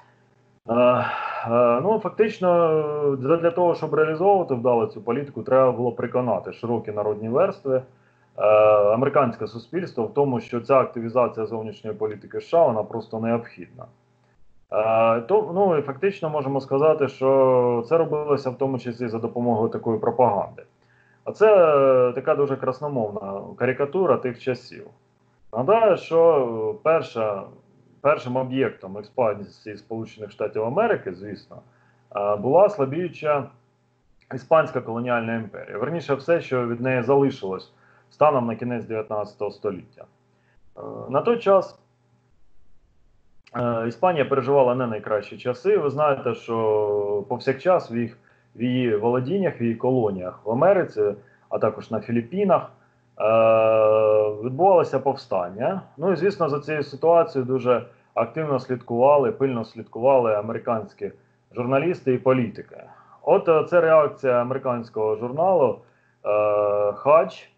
A: Фактично, для того, щоб реалізовувати вдало цю політику, треба було переконати широкі народні верстви, американське суспільство в тому, що ця активізація зовнішньої політики США, вона просто необхідна. І фактично можемо сказати, що це робилося в тому числі за допомогою такої пропаганди. А це така дуже красномовна карикатура тих часів. Нагадаю, що першим об'єктом експансії Сполучених Штатів Америки, звісно, була слабіюча Іспанська колоніальна імперія. Верніше, все, що від неї залишилось станом на кінець 19 століття. На той час Іспанія переживала не найкращі часи. Ви знаєте, що повсякчас в її володіннях, в її колоніях в Америці, а також на Філіппінах, відбувалося повстання. І, звісно, за цією ситуацією дуже активно пильно слідкували американські журналісти і політики. От це реакція американського журналу «Хач»,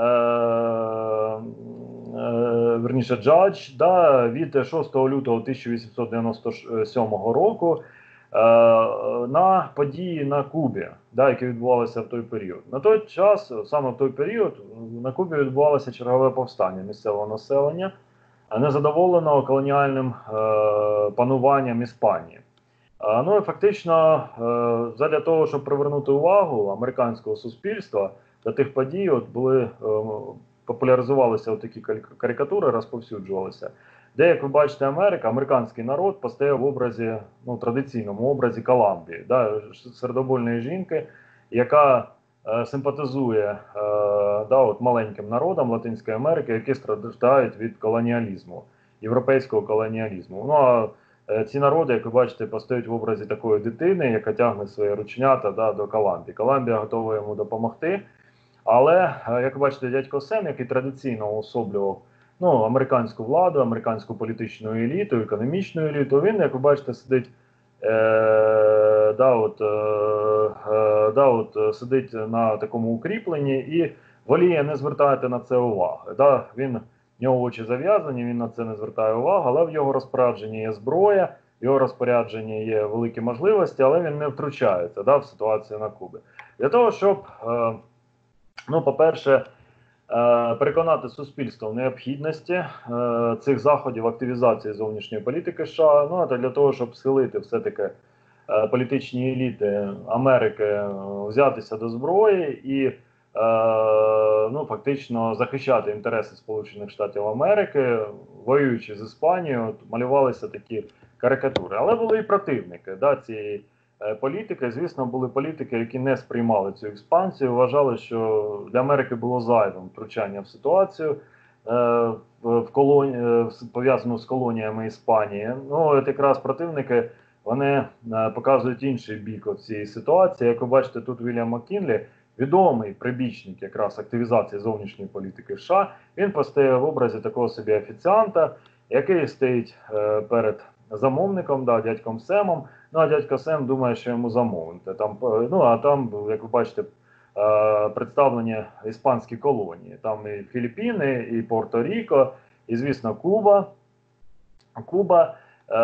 A: Judge, від 6 лютого 1897 року на події на Кубі, які відбувалися в той період. На той час, саме в той період, на Кубі відбувалося чергове повстання місцевого населення, незадоволеного колоніальним пануванням Іспанії. І фактично, задля того, щоб привернути увагу американського суспільства до тих подій, популяризувалися такі карикатури, розповсюджувалися. Де, як ви бачите, американський народ постає в образі, традиційному образі Коламбії, сердобольної жінки, яка симпатизує маленьким народам Латинської Америки, які страждають від колоніалізму, європейського колоніалізму. Ці народи, як ви бачите, постають в образі такої дитини, яка тягне свої рученята до Коламбії. Коламбія готова йому допомогти. Але, як ви бачите, дядько Сем, який традиційно уособлював американську владу, американську політичну еліту, економічну еліту, він, як ви бачите, сидить, сидить на такому укріпленні і воліє не звертати на це уваги. В нього очі зав'язані, він на це не звертає увагу, але в його розпорядженні є зброя, в його розпорядженні є великі можливості, але він не втручається в ситуацію на Кубі. Для того, щоб, по-перше, переконати суспільство в необхідності цих заходів активізації зовнішньої політики США, а для того, щоб схилити все-таки політичні еліти Америки взятися до зброї і фактично захищати інтереси Сполучених Штатів Америки, воюючи з Іспанією, малювалися такі карикатури. Але були і противники цієї політики. Звісно, були політики, які не сприймали цю експансію, вважали, що для Америки було зайвим втручання в ситуацію, пов'язану з колоніями Іспанії. Якраз противники, вони показують інший бік цієї ситуації. Як ви бачите, тут Вільям Маккінлі, відомий прибічник якраз активізації зовнішньої політики США, він постає в образі такого собі офіціанта, який стоїть перед замовником, дядьком Семом, а дядько Сем думає, що йому замовити. Там, як ви бачите, представлені іспанські колонії. Там і Філіппіни, і Порто-Ріко, і, звісно, Куба,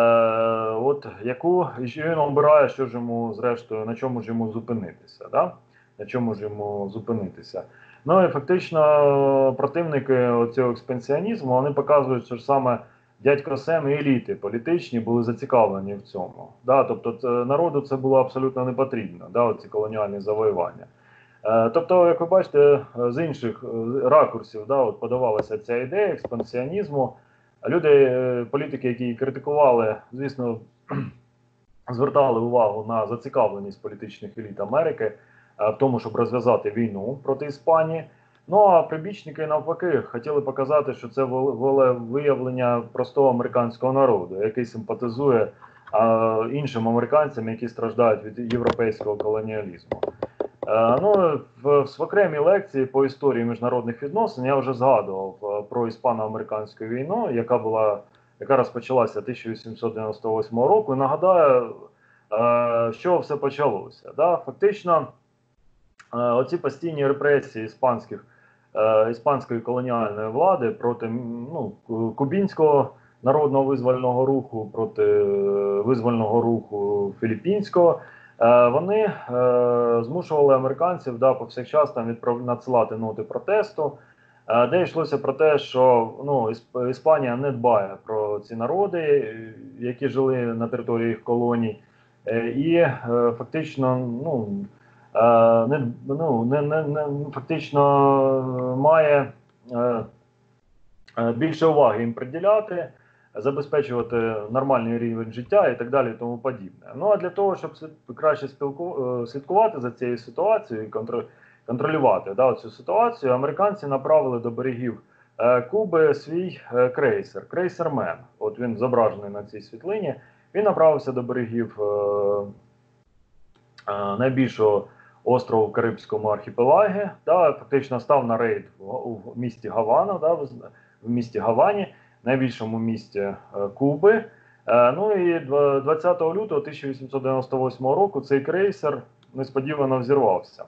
A: яку він обирає, що ж йому, зрештою, на чому ж йому зупинитися. На чому ж йому зупинитися. І фактично противники цього експансіонізму, вони показують, що саме дядько Сем і еліти політичні були зацікавлені в цьому. Тобто народу це було абсолютно не потрібно, ці колоніальні завоювання. Тобто, як ви бачите, з інших ракурсів подавалася ця ідея експансіонізму. Політики, які критикували, звісно, звертали увагу на зацікавленість політичних еліт Америки в тому, щоб розв'язати війну проти Іспанії. Ну а прибічники навпаки хотіли показати, що це волевиявлення простого американського народу, який симпатизує іншим американцям, які страждають від європейського колоніалізму. Ну, в окремій лекції по історії міжнародних відносин я вже згадував про іспано-американську війну, яка розпочалася 1898 року. І нагадаю, з чого все почалося. Да? Фактично, оці постійні репресії іспанської колоніальної влади проти кубінського народного визвольного руху, проти визвольного руху філіппінського, вони змушували американців повсякчас надсилати ноти протесту, де йшлося про те, що Іспанія не дбає про ці народи, які жили на території їх колоній, і фактично має більше уваги їм приділяти, забезпечувати нормальний рівень життя і так далі, і тому подібне. Ну а для того, щоб краще слідкувати за цією ситуацією і контролювати цю ситуацію, американці направили до берегів Куби свій крейсер Мен. От він зображений на цій світлині. Він направився до берегів найбільшого острову в Карибському архіпелагі, фактично став на рейд в місті Гавана, в місті Гавані, найбільшому місті Куби. Ну і 20 лютого 1898 року цей крейсер несподівано взірвався.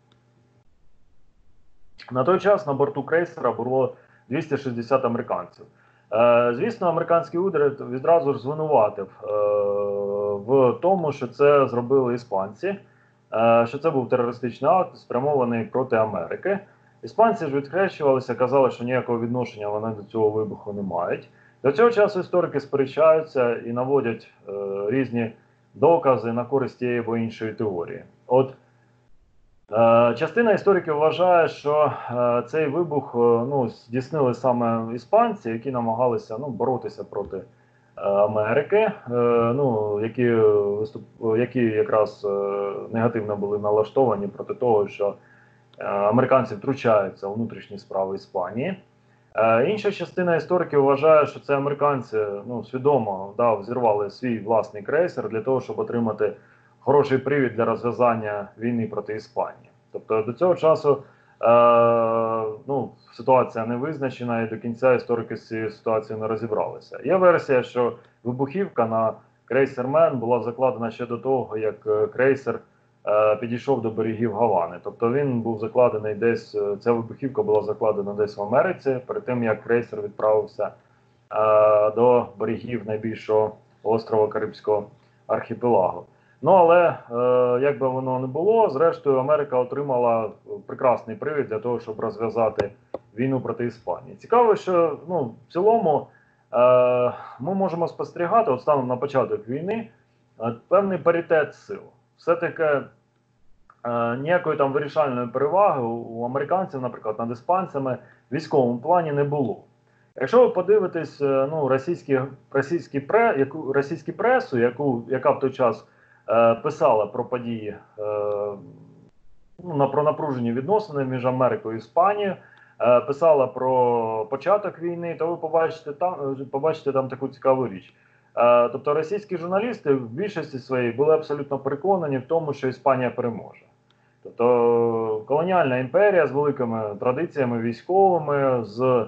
A: На той час на борту крейсера було 260 американців. Звісно, американський уряд відразу ж звинуватив в тому, що це зробили іспанці, що це був терористичний акт, спрямований проти Америки. Іспанці ж відхрещувалися, казали, що ніякого відношення вони до цього вибуху не мають. До цього часу історики сперечаються і наводять різні докази на користь тієї або іншої теорії. От частина істориків вважає, що цей вибух здійснили саме іспанці, які намагалися боротися проти Америки, які якраз негативно були налаштовані проти того, що американці втручаються у внутрішні справи Іспанії. Інша частина істориків вважає, що це американці свідомо взірвали свій власний крейсер для того, щоб отримати хороший привід для розв'язання війни проти Іспанії. Тобто до цього часу ситуація не визначена і до кінця історики з цією ситуацією не розібралися. Є версія, що вибухівка на крейсер Мен була закладена ще до того, як крейсер підійшов до берегів Гавани. Тобто він був закладений десь, ця вибухівка була закладена десь в Америці, перед тим як крейсер відправився до берегів найбільшого острова Карибського архіпелагу. Ну, але, як би воно не було, зрештою Америка отримала прекрасний привід для того, щоб розв'язати війну проти Іспанії. Цікаво, що в цілому ми можемо спостерігати, от станом на початок війни, певний паритет сил. Все-таки ніякої там вирішальної переваги у американців, наприклад, над іспанцями в військовому плані не було. Якщо ви подивитесь російську пресу, яка в той час писала про події, про напружені відносини між Америкою і Іспанією, писала про початок війни, то ви побачите там таку цікаву річ. Тобто російські журналісти в більшості своїй були абсолютно переконані в тому, що Іспанія переможе. Тобто колоніальна імперія з великими традиціями військовими, з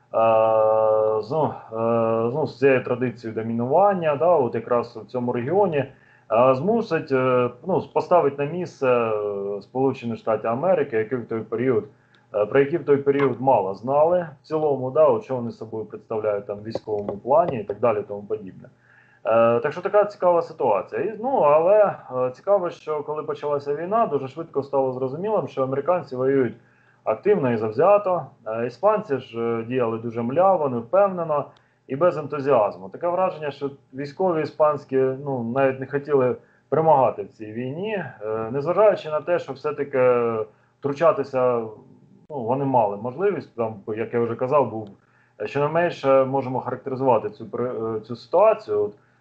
A: цією традицією домінування, от якраз в цьому регіоні, змусить, поставить на місце Сполучені Штати Америки, про які в той період мало знали в цілому, що вони собою представляють там в військовому плані і так далі, тому подібне. Так що така цікава ситуація. Але цікаво, що коли почалася війна, дуже швидко стало зрозумілим, що американці воюють активно і завзято, іспанці ж діяли дуже мляво, невпевнено і без ентузіазму. Таке враження, що військові іспанські навіть не хотіли перемагати в цій війні, незважаючи на те, що все-таки втручатися вони мали можливість, там, як я вже казав, щонайменше можемо характеризувати цю ситуацію.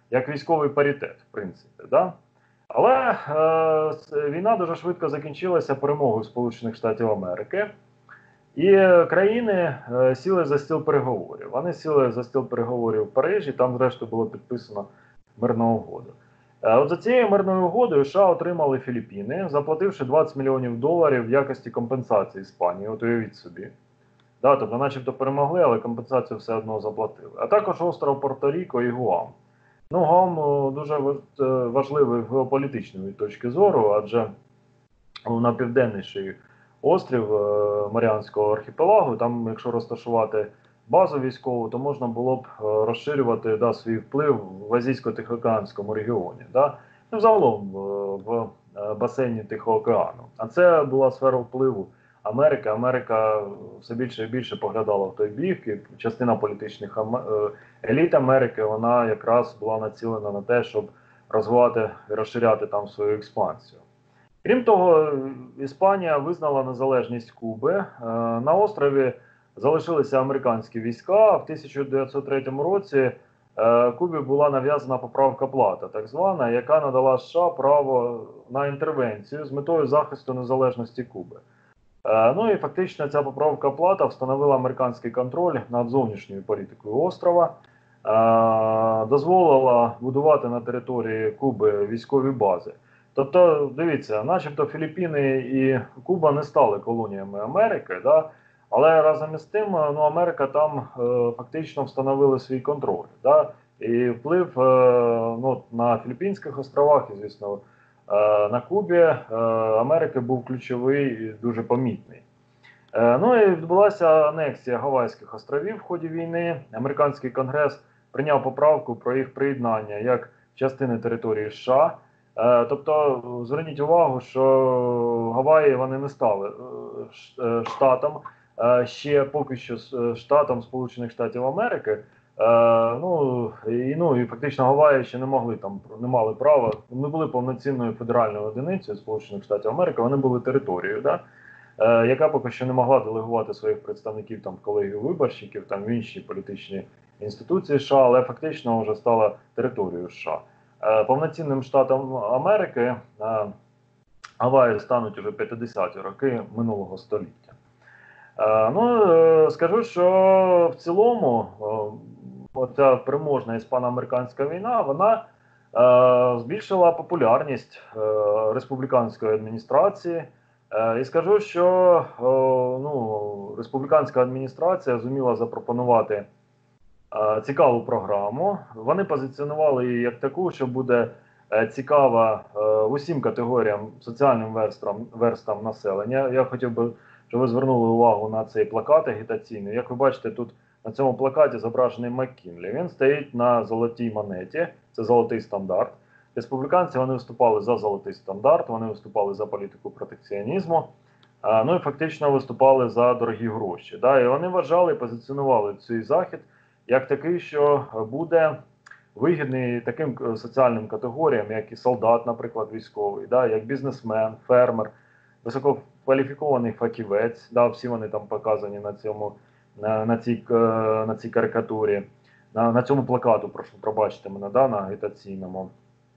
A: як військовий паритет, в принципі. Да? Але війна дуже швидко закінчилася перемогою Сполучених Штатів Америки. І країни сіли за стіл переговорів. Вони сіли за стіл переговорів в Парижі, там, зрештою, було підписано мирну угоду. От за цією мирною угодою США отримали Філіппіни, заплативши $20 мільйонів в якості компенсації Іспанії. От уявіть собі. Да, тобто, начебто перемогли, але компенсацію все одно заплатили. А також остров Порто-Ріко і Гуам. Ну, Гуам дуже важливий геополітичної точки зору, адже на південніший острів Маріанського архіпелагу, там, якщо розташувати базу військову, то можна було б розширювати свій вплив в Азійсько-Тихоокеанському регіоні. Ну, загалом в басейні Тихого океану. А це була сфера впливу Америки. Америка все більше і більше поглядала в той бік, і частина політичних еліт Америки, вона якраз була націлена на те, щоб розвивати і розширяти там свою експансію. Крім того, Іспанія визнала незалежність Куби. На острові залишилися американські війська. В 1903 році Кубі була нав'язана поправка Плата, так звана, яка надала США право на інтервенцію з метою захисту незалежності Куби. Ну і фактично ця поправка Плата встановила американський контроль над зовнішньою політикою острова, дозволила будувати на території Куби військові бази. Тобто, дивіться, начебто Філіппіни і Куба не стали колоніями Америки, да? Але разом із тим, ну, Америка там фактично встановила свій контроль. Да? І вплив ну, на Філіппінських островах, і, звісно, на Кубі Америки був ключовий і дуже помітний. Ну і відбулася анексія Гавайських островів в ході війни. Американський конгрес прийняв поправку про їх приєднання як частини території США. Тобто, зверніть увагу, що Гаваї вони не стали штатом, ще поки що штатом Сполучених Штатів Америки. Ну і фактично Гаваї ще не мали права, не були повноцінною федеральною одиницею Сполучених Штатів Америки, вони були територією, да? Яка поки що не могла делегувати своїх представників там в колегію виборщиків, там в інші політичні інституції США, але фактично вже стала територією США. Повноцінним штатом Америки Гаваї стануть уже 50-ті роки минулого століття. Ну, скажу, що в цілому оця переможна іспано-американська війна, вона збільшила популярність республіканської адміністрації. І скажу, що ну, республіканська адміністрація зуміла запропонувати цікаву програму. Вони позиціонували її як таку, що буде цікава усім категоріям, соціальним верстам населення. Я хотів би, щоб ви звернули увагу на цей плакат агітаційний. Як ви бачите, тут на цьому плакаті зображений МакКінлі. Він стоїть на золотій монеті, це золотий стандарт. Республіканці вони виступали за золотий стандарт, вони виступали за політику протекціонізму, ну і фактично виступали за дорогі гроші. Да? І вони вважали, позиціонували цей захід як такий, що буде вигідний таким соціальним категоріям, як і солдат, наприклад, військовий, да? Як бізнесмен, фермер, висококваліфікований фахівець, да? Всі вони там показані на цій карикатурі, на цьому плакату, прошу пробачте мене, да? На агітаційному.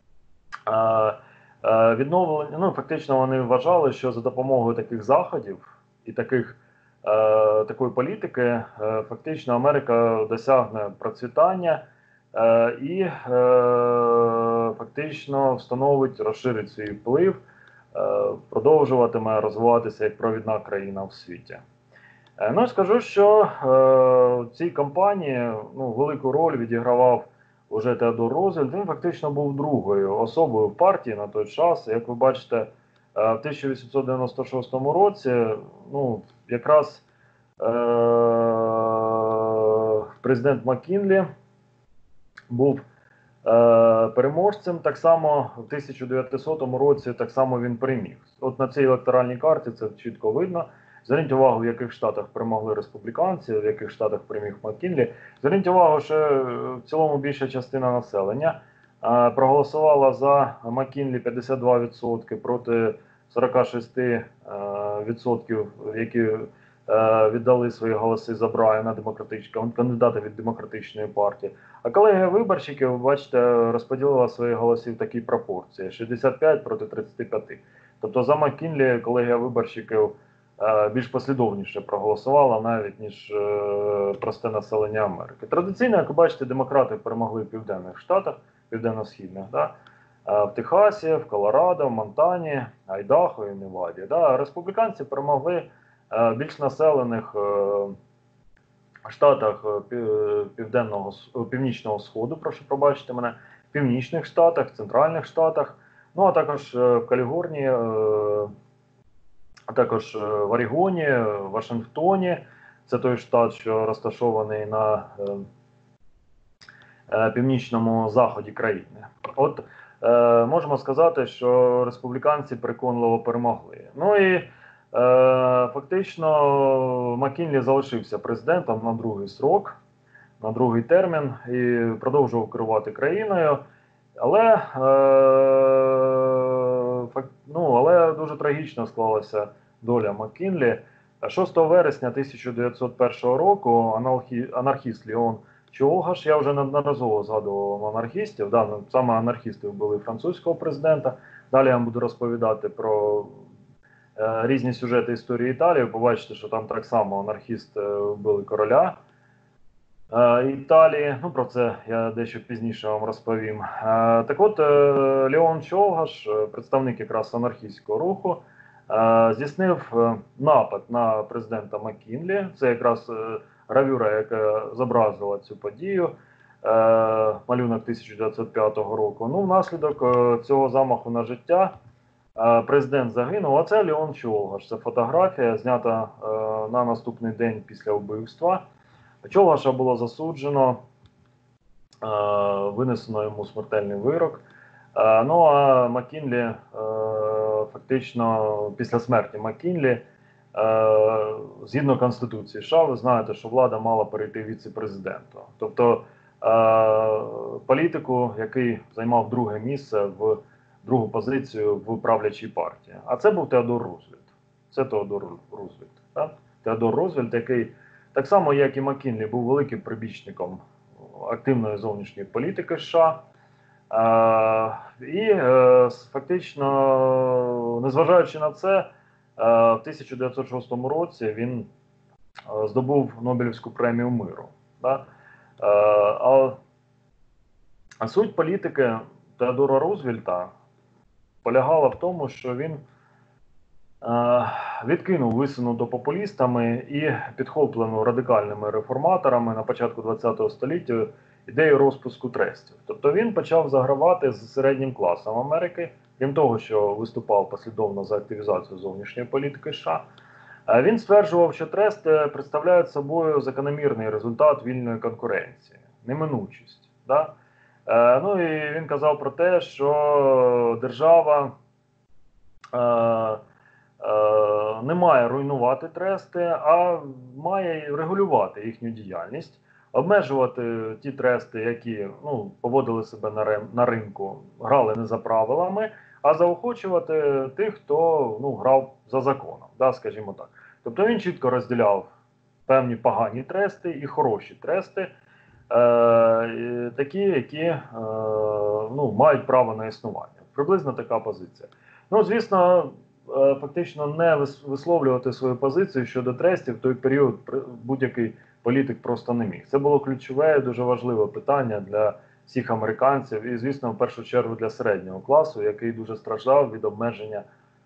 A: Відновлення, ну, фактично вони вважали, що за допомогою таких заходів і такої політики фактично Америка досягне процвітання і фактично розширить свій вплив, продовжуватиме розвиватися як провідна країна в світі. Ну, скажу, що в цій кампанії велику роль відігравав уже Теодор Рузвельт. Він фактично був другою особою в партії на той час. Як ви бачите, в 1896 році якраз президент МакКінлі був переможцем. Так само в 1900 році так само він переміг. От на цій електоральній карті це чітко видно. Зверніть увагу, в яких штатах перемогли республіканці, в яких штатах переміг МакКінлі. Зверніть увагу, що в цілому більша частина населення проголосувала за МакКінлі 52% проти 46%, які віддали свої голоси за Брайана, кандидата від демократичної партії. А колегія виборщиків, бачите, розподілила свої голоси в такій пропорції: 65 проти 35. Тобто за Маккінлі колегія виборщиків більш послідовніше проголосувала навіть, ніж просте населення Америки. Традиційно, як ви бачите, демократи перемогли в Південних Штатах, південно-східних, да? В Техасі, в Колорадо, в Монтані, Айдахо і Неваді. Да? Республіканці перемогли в більш населених штатах Північного Сходу, прошу пробачити мене, в Північних Штатах, Центральних Штатах, ну а також в Каліфорнії, а також в Орегоні, Вашингтоні. Це той штат, що розташований на північному заході країни. От можемо сказати, що республіканці переконливо перемогли. Ну і фактично Маккінлі залишився президентом на другий срок, на другий термін і продовжував керувати країною. Але дуже трагічно склалася доля Маккінлі. 6 вересня 1901 року анархіст Леон Чолгаш, я вже неодноразово згадував анархістів, да, саме анархісти вбили французького президента. Далі я вам буду розповідати про різні сюжети історії Італії. Побачите, що там так само анархісти вбили короля Італії. Ну, про це я дещо пізніше вам розповім. Так от, Леон Чолгаш, представник якраз анархістського руху, здійснив напад на президента Маккінлі. Це якраз гравюра, яка зобразила цю подію, малюнок 1905 року. Ну, внаслідок цього замаху на життя президент загинув. А це Леон Чолгаш. Це фотографія, знята на наступний день після вбивства. Чолгаша було засуджено, винесено йому смертельний вирок. Ну а Маккінлі, фактично, після смерті Маккінлі, згідно Конституції США, ви знаєте, що влада мала перейти віце-президенту. Тобто політику, який займав друге місце, в другу позицію в правлячій партії. А це був Теодор Рузвельт. Це Теодор Рузвельт. Так? Теодор Рузвельт, який так само, як і Маккінлі, був великим прибічником активної зовнішньої політики США. Фактично, незважаючи на це, в 1906 році він здобув Нобелівську премію миру. Да? А суть політики Теодора Рузвельта полягала в тому, що він відкинув висунуту популістами і підхоплену радикальними реформаторами на початку ХХ століття ідею розпуску трестів. Тобто він почав загравати з середнім класом Америки, крім того, що виступав послідовно за активізацію зовнішньої політики США. Він стверджував, що трести представляють собою закономірний результат вільної конкуренції, неминучість. Да? Ну і він казав про те, що держава не має руйнувати трести, а має регулювати їхню діяльність, обмежувати ті трести, які поводили себе на ринку, грали не за правилами, а заохочувати тих, хто грав за законом, да, скажімо так. Тобто він чітко розділяв певні погані трести і хороші трести, такі, які мають право на існування. Приблизно така позиція. Ну, звісно, фактично не висловлювати свою позицію щодо трестів в той період будь-який політик просто не міг. Це було ключове, дуже важливе питання для всіх американців і, звісно, в першу чергу для середнього класу, який дуже страждав від обмеження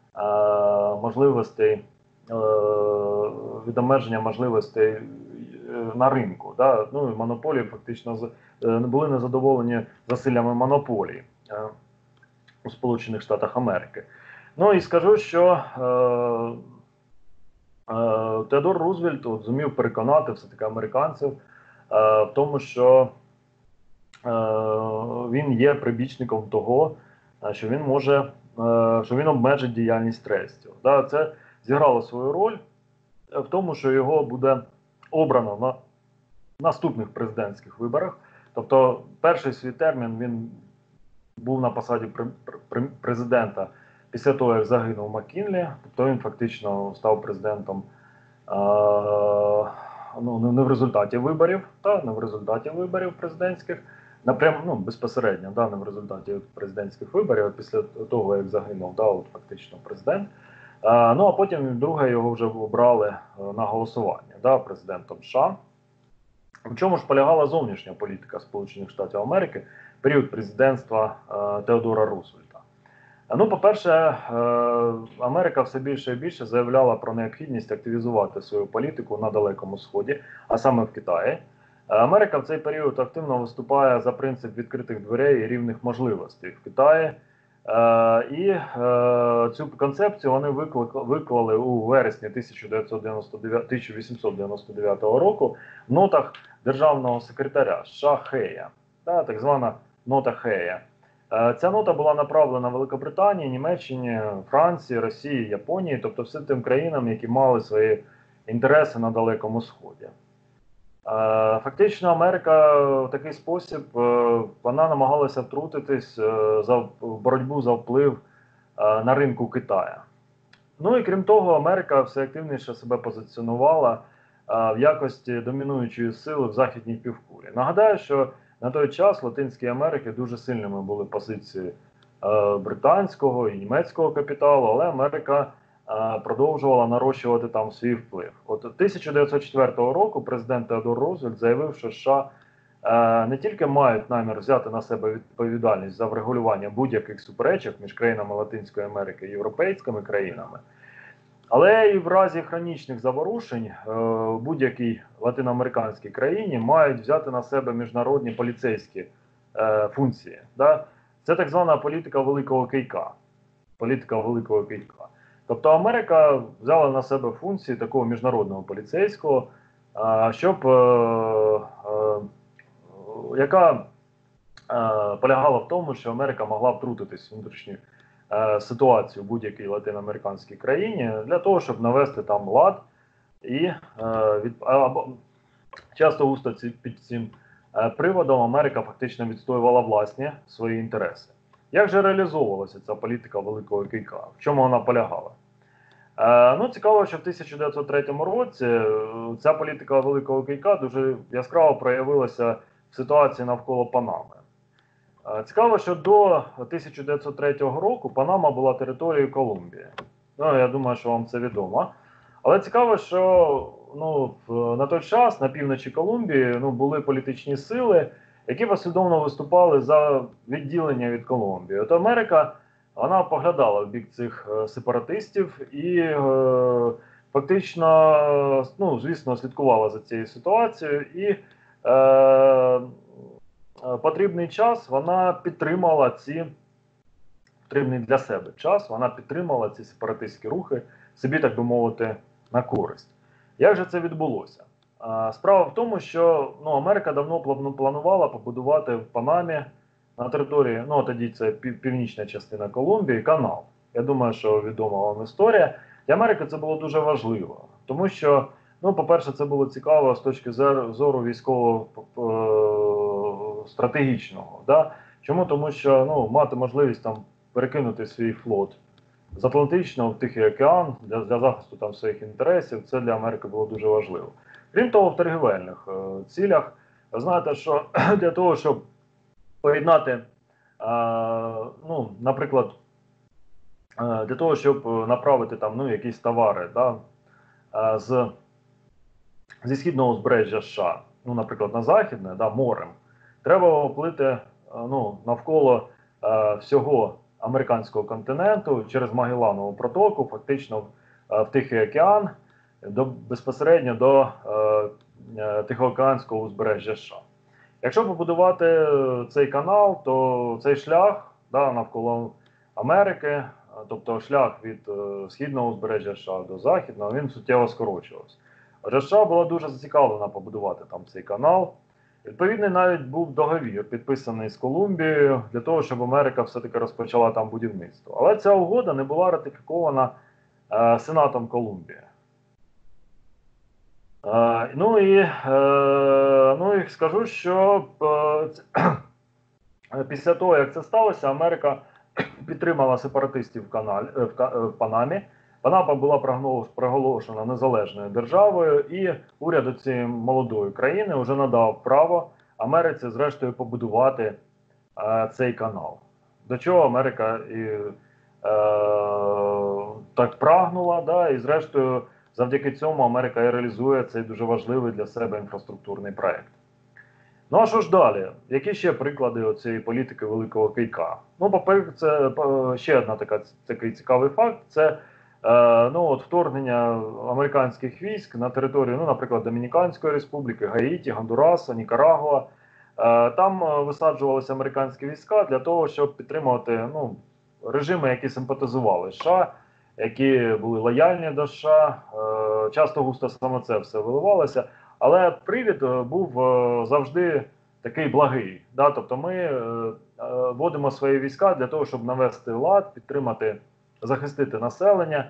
A: можливостей на ринку. Да? Ну, і монополії фактично були незадоволені засиллями монополії у Сполучених Штатах Америки. Ну і скажу, що Теодор Рузвельт зумів переконати все-таки американців в тому, що він є прибічником того, що він обмежить діяльність трестів. Да, це зіграло свою роль в тому, що його буде обрано на наступних президентських виборах. Тобто перший свій термін він був на посаді президента після того, як загинув Маккінлі, тобто він фактично став президентом ну, не в результаті виборів, не в результаті виборів президентських, безпосередньо, не в результаті президентських виборів, а після того, як загинув, от фактично президент. Ну, а потім, друге, його вже обрали на голосування, президентом США. В чому ж полягала зовнішня політика Сполучених Штатів Америки в період президентства Теодора Рузвельта? Ну, по-перше, Америка все більше і більше заявляла про необхідність активізувати свою політику на Далекому Сході, а саме в Китаї. Америка в цей період активно виступає за принцип відкритих дверей і рівних можливостей в Китаї. І цю концепцію вони виклали у вересні 1899 року в нотах державного секретаря США Хея, так звана нота Хея. Ця нота була направлена Великобританії, Німеччині, Франції, Росії, Японії, тобто всім тим країнам, які мали свої інтереси на Далекому Сході. Фактично, Америка в такий спосіб вона намагалася втрутитись в боротьбу за вплив на ринку Китаю. Ну і крім того, Америка все активніше себе позиціонувала в якості домінуючої сили в Західній півкулі. Нагадаю, що на той час в Латинській Америці дуже сильними були позиції британського і німецького капіталу, але Америка продовжувала нарощувати там свій вплив. От 1904 року президент Теодор Рузвельт заявив, що США не тільки мають намір взяти на себе відповідальність за врегулювання будь-яких суперечок між країнами Латинської Америки і європейськими країнами, але і в разі хронічних заворушень в будь-якій латиноамериканській країні мають взяти на себе міжнародні поліцейські функції. Це так звана політика Великого Кийка. Тобто Америка взяла на себе функції такого міжнародного поліцейського, яка полягала в тому, що Америка могла втрутитись в внутрішню ситуацію в будь-якій латиноамериканській країні для того, щоб навести там лад і часто густо під цим приводом Америка фактично відстоювала власні свої інтереси. Як же реалізовувалася ця політика Великого Кийка? В чому вона полягала? Ну, цікаво, що в 1903 році ця політика Великого Кийка дуже яскраво проявилася в ситуації навколо Панами. Цікаво, що до 1903 року Панама була територією Колумбії. Ну, я думаю, що вам це відомо. Але цікаво, що на той час на півночі Колумбії були політичні сили, які послідовно виступали за відділення від Колумбії. От Америка, вона поглядала в бік цих сепаратистів і фактично, звісно, слідкувала за цією ситуацією і потрібний час вона підтримала потрібний для себе час, вона підтримала ці сепаратистські рухи собі, так би мовити, на користь. Як же це відбулося? Справа в тому, що Америка давно планувала побудувати в Панамі на території, тоді це північна частина Колумбії, канал. Я думаю, що відома вам історія. Для Америки це було дуже важливо, тому що, по-перше, це було цікаво з точки зору військово-стратегічного. Чому? Тому що мати можливість там перекинути свій флот з Атлантичного в Тихий океан для захисту там своїх інтересів, це для Америки було дуже важливо. Крім того, в торгівельних цілях, ви знаєте, що для того, щоб поєднати, наприклад, для того, щоб направити там якісь товари зі східного узбережжя США, наприклад, на західне, морем, треба оплити навколо всього американського континенту через Магелланову протоку, фактично в Тихий океан, безпосередньо до Тихоокеанського узбережжя США. Якщо побудувати цей канал, то цей шлях навколо Америки, тобто шлях від східного узбережжя США до західного, він суттєво скорочувався. Отже, США була дуже зацікавлена побудувати там цей канал. Відповідний навіть був договір, підписаний з Колумбією, для того, щоб Америка все-таки розпочала там будівництво. Але ця угода не була ратифікована Сенатом Колумбії. І скажу, що після того, як це сталося, Америка підтримала сепаратистів в Панамі, Вона була проголошена незалежною державою, і уряд цієї молодої країни вже надав право Америці, зрештою, побудувати цей канал. До чого Америка і так прагнула, да, і зрештою, завдяки цьому Америка і реалізує цей дуже важливий для себе інфраструктурний проект. Ну а що ж далі? Які ще приклади цієї політики Великого Кийка? Ну, по-перше, це ще такий цікавий факт. Це вторгнення американських військ на територію, наприклад, Домініканської Республіки, Гаїті, Гондураса, Нікарагуа. Там висаджувалися американські війська для того, щоб підтримувати режими, які симпатизували США, які були лояльні до США. Часто густо саме це все виливалося. Але привід був завжди такий благий. Да? Тобто ми вводимо свої війська для того, щоб навести лад, підтримати, захистити населення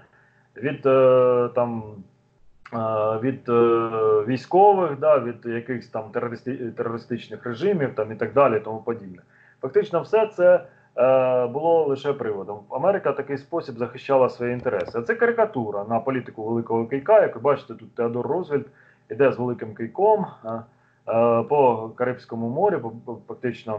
A: від військових, да, від якихось там терористичних режимів і так далі, тому подібне. Фактично все це було лише приводом. Америка в такий спосіб захищала свої інтереси. А це карикатура на політику Великого Кийка. Як ви бачите, тут Теодор Рузвельт іде з Великим Кийком по Карибському морю, фактично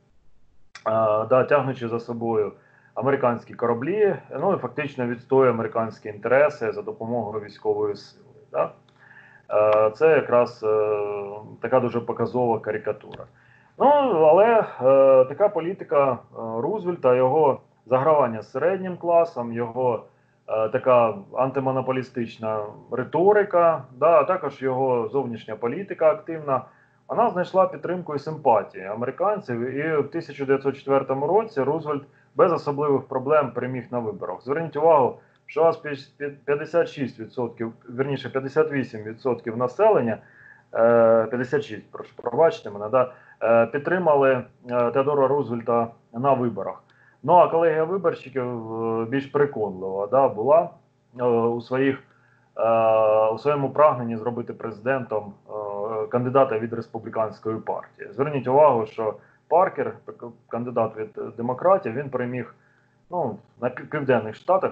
A: тягнучи за собою американські кораблі, і фактично відстоює американські інтереси за допомогою військової сили. Да? Це якраз така дуже показова карикатура. Але така політика Рузвельта, його загравання з середнім класом, його така антимонополістична риторика, а також його зовнішня політика активна, вона знайшла підтримку і симпатії американців. І в 1904 році Рузвельт без особливих проблем переміг на виборах. Зверніть увагу, що аж 58% населення, 56, прошу пробачте мене, підтримали Теодора Рузвельта на виборах. Ну а колегія виборщиків більш переконлива була у своєму прагненні зробити президентом кандидата від республіканської партії. Зверніть увагу, що Паркер, кандидат від демократів, він переміг на південних штатах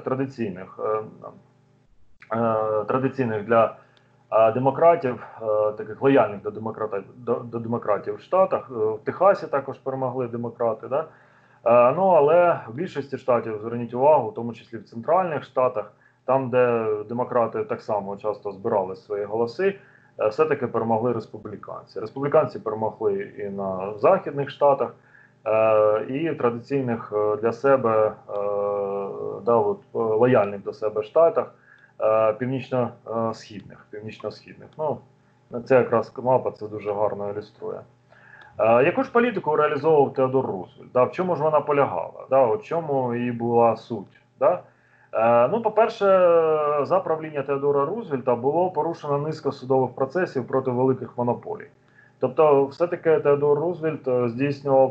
A: традиційних для демократів, таких лояльних до демократів в Штатах. В Техасі також перемогли демократи. Да? Але в більшості штатів, зверніть увагу, в тому числі в центральних штатах, там, де демократи так само часто збирали свої голоси, все-таки перемогли республіканці. Республіканці перемогли і на західних штатах, і в традиційних для себе, лояльних до себе штатах, північно-східних. Це якраз мапа це дуже гарно ілюструє. Яку ж політику реалізовував Теодор Рузвельт? В чому ж вона полягала? У чому її була суть? По-перше, за правління Теодора Рузвельта було порушено низка судових процесів проти великих монополій. Тобто, все-таки Теодор Рузвельт здійснював,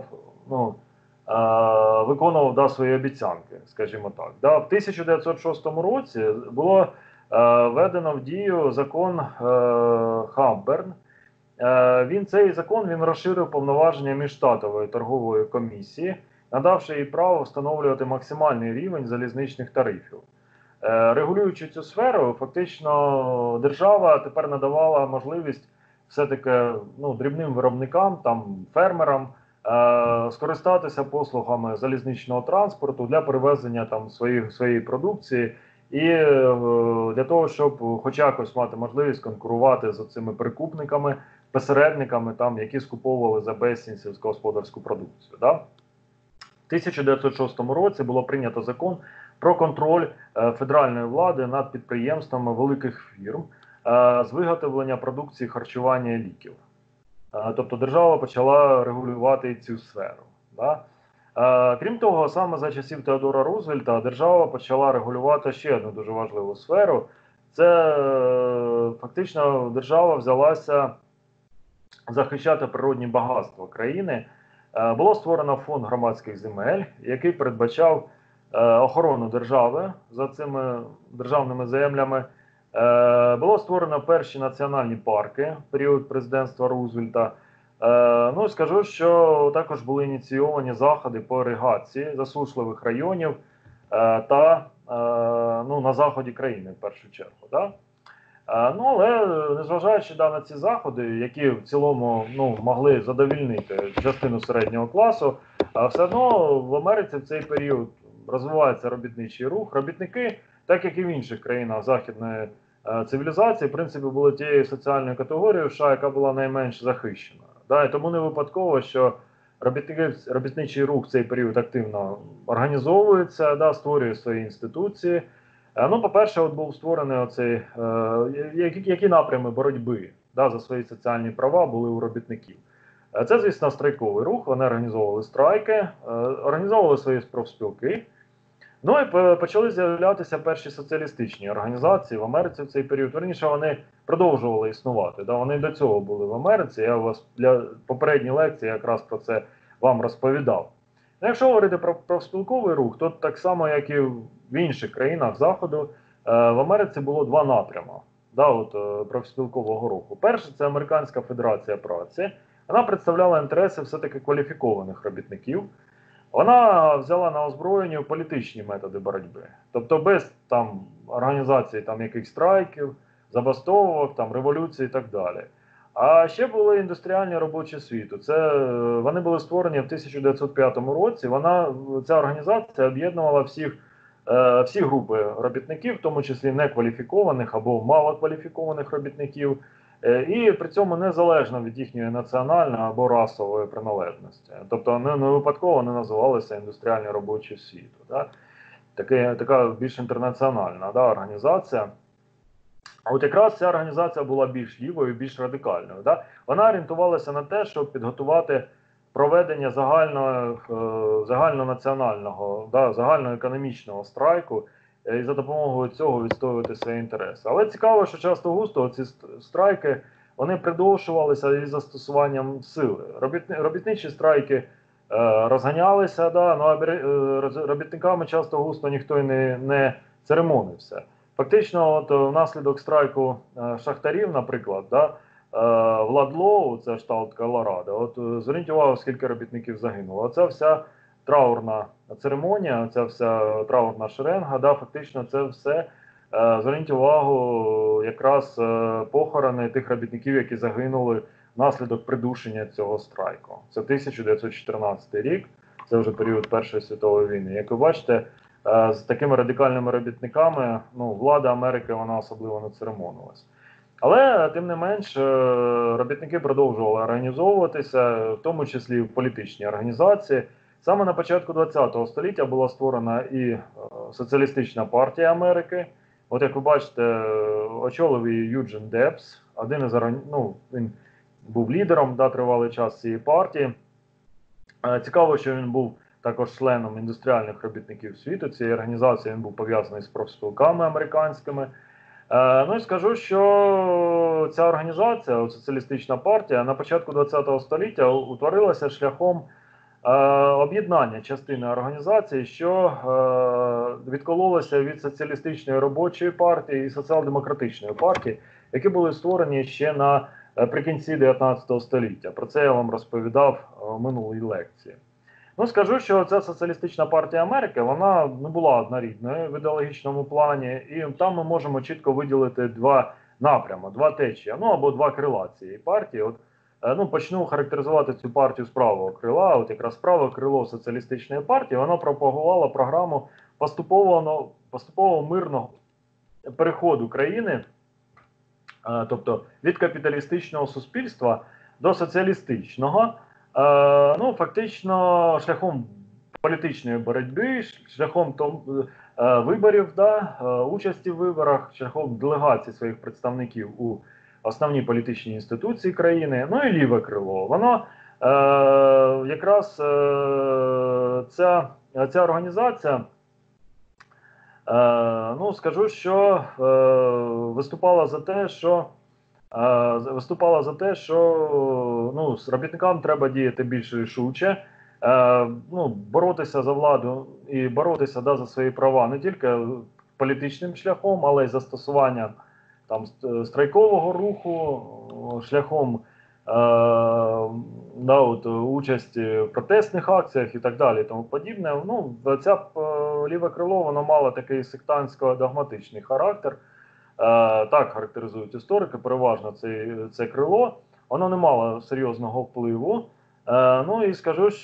A: виконував свої обіцянки, скажімо так. В 1906 році було введено в дію закон Хабберн. Цей закон розширив повноваження міжштатової торгової комісії, надавши їй право встановлювати максимальний рівень залізничних тарифів. Регулюючи цю сферу, фактично держава тепер надавала можливість все-таки дрібним виробникам, фермерам, скористатися послугами залізничного транспорту для перевезення своєї продукції і для того, щоб хоч якось мати можливість конкурувати з цими прикупниками, посередниками, які скуповували за безцінь сільськогосподарську продукцію. В 1906 році було прийнято закон про контроль федеральної влади над підприємствами великих фірм з виготовлення продукції харчування і ліків. Тобто держава почала регулювати і цю сферу. Крім того, саме за часів Теодора Рузвельта держава почала регулювати ще одну дуже важливу сферу. Це фактично держава взялася захищати природні багатства країни. Було створено фонд громадських земель, який передбачав охорону держави за цими державними землями. Було створено перші національні парки в період президентства Рузвельта. Скажу, що також були ініційовані заходи по іригації засушливих районів та ну, на заході країни в першу чергу. Да? Ну, але незважаючи на ці заходи, які в цілому ну, могли задовільнити частину середнього класу, все одно в Америці в цей період розвивається робітничий рух. Робітники, так як і в інших країнах західної цивілізації, в принципі, були тією соціальною категорією, США, яка була найменш захищена. Да? І тому не випадково, що робітничий рух в цей період активно організовується, да, створює свої інституції. Ну, по-перше, от був створений оцей, які напрями боротьби да, за свої соціальні права були у робітників. Це, звісно, страйковий рух, вони організовували страйки, організовували свої профспілки. Ну і почали з'являтися перші соціалістичні організації в Америці в цей період. Верніше, вони продовжували існувати. Да? Вони до цього були в Америці. Я вас для попередньої лекції якраз про це вам розповідав. Ну, якщо говорити про профспілковий рух, то так само, як і в інших країнах Заходу, в Америці було два напрями да, профспілкового руху. Перше – це Американська федерація праці. Вона представляла інтереси все-таки кваліфікованих робітників. Вона взяла на озброєння політичні методи боротьби. Тобто без там, організації там, якихось страйків, забастовок, там, революцій і так далі. А ще були індустріальні робочі світу. Вони були створені в 1905 році. Ця організація об'єднувала всі групи робітників, в тому числі некваліфікованих або малокваліфікованих робітників, і при цьому незалежно від їхньої національної або расової приналежності. Тобто не випадково вони називалися індустріальні робочі світу. Да? Така більш інтернаціональна да, організація. А от якраз ця організація була більш лівою, більш радикальною. Да? Вона орієнтувалася на те, щоб підготувати проведення загальнонаціонального, да, загальноекономічного страйку і за допомогою цього відстоювати свої інтереси. Але цікаво, що часто-густо ці страйки вони придовшувалися із застосуванням сили. Робітничі страйки розганялися, да, ну, а робітниками часто-густо ніхто й не церемонився. Фактично, от внаслідок страйку шахтарів, наприклад, да, в Ладлоу, це штат Колорадо, от зверніть увагу, скільки робітників загинуло. Оця вся траурна церемонія, оця вся траурна шеренга, да, фактично це все, зверніть увагу, якраз похорони тих робітників, які загинули внаслідок придушення цього страйку. Це 1914 рік, це вже період Першої світової війни. Як ви бачите, з такими радикальними робітниками ну, влада Америки вона особливо не церемонилась. Але, тим не менш, робітники продовжували організовуватися, в тому числі в політичній організації. Саме на початку ХХ століття була створена і Соціалістична партія Америки. От як ви бачите, очолив її Юджин Депс, він був лідером да, тривалий час цієї партії. Цікаво, що він був також членом індустріальних робітників світу. Цієї організації він був пов'язаний з профспілками американськими. Ну і скажу, що ця організація, Соціалістична партія, на початку ХХ століття утворилася шляхом об'єднання частини організації, що відкололося від Соціалістичної робочої партії і Соціал-демократичної партії, які були створені ще наприкінці 19 століття. Про це я вам розповідав в минулій лекції. Ну, скажу, що ця Соціалістична партія Америки, вона не була однорідною в ідеологічному плані, і там ми можемо чітко виділити два напрями, два течії, ну або два крила цієї партії. От, ну, почну характеризувати цю партію з правого крила. От якраз праве крило Соціалістичної партії, воно пропагувало програму поступового мирного переходу країни, тобто від капіталістичного суспільства до соціалістичного, ну, фактично шляхом політичної боротьби, шляхом виборів, да, участі в виборах, шляхом делегації своїх представників у основні політичні інституції країни. Ну і ліве крило. Воно якраз ця організація, ну, скажу, що виступала за те, що ну, з робітникам треба діяти більш рішуче, ну, боротися за владу і боротися да, за свої права не тільки політичним шляхом, але й застосуванням там, страйкового руху, шляхом участі в протестних акціях і так далі, тому подібне. Ну, ця ліве крило, воно мало такий сектантсько-догматичний характер. Так характеризують історики, переважно це крило. Воно не мало серйозного впливу. Ну і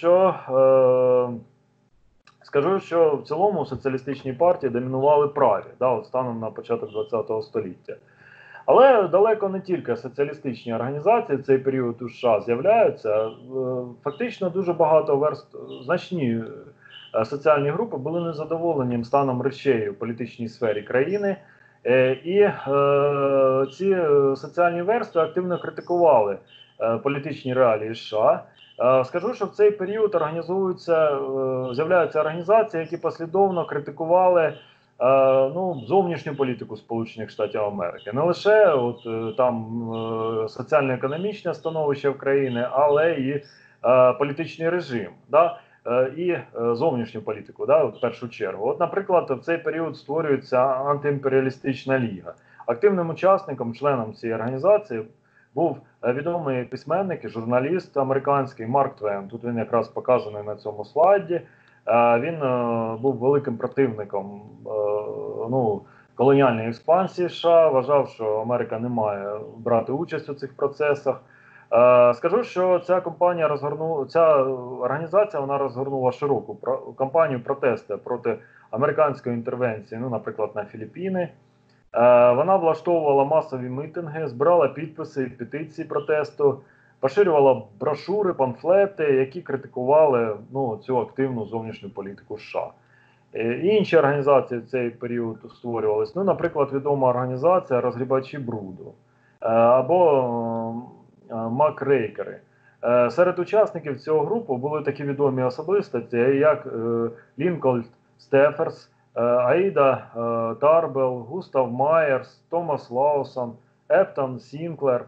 A: скажу, що в цілому соціалістичні партії домінували праві, от станом на початок ХХ століття. Але далеко не тільки соціалістичні організації в цей період у США з'являються. Фактично дуже багато значні соціальні групи були незадоволені станом речей у політичній сфері країни. І ці соціальні верстви активно критикували політичні реалії США. Скажу, що в цей період з'являються організації, які послідовно критикували зовнішню політику Сполучених Штатів Америки. Не лише соціально-економічне становище в країні, але і політичний режим. І зовнішню політику, в першу чергу. От, наприклад, в цей період створюється антиімперіалістична ліга. Активним учасником, членом цієї організації був відомий письменник і журналіст американський Марк Твен. Тут він якраз показаний на цьому слайді. Він був великим противником колоніальної експансії США, вважав, що Америка не має брати участь у цих процесах. Скажу, що ця організація розгорнула широку кампанію протесту проти американської інтервенції, наприклад, на Філіппіни. Вона влаштовувала масові мітинги, збирала підписи, петиції протесту, поширювала брошури, памфлети, які критикували цю активну зовнішню політику США. Інші організації в цей період створювалися. Наприклад, відома організація «Розгрібачі бруду» або «Макрейкери». Серед учасників цього групи були такі відомі особистості, як Лінкольн Стеферс, Аїда Тарбел, Густав Майерс, Томас Лаусон, Ептон Сінклер.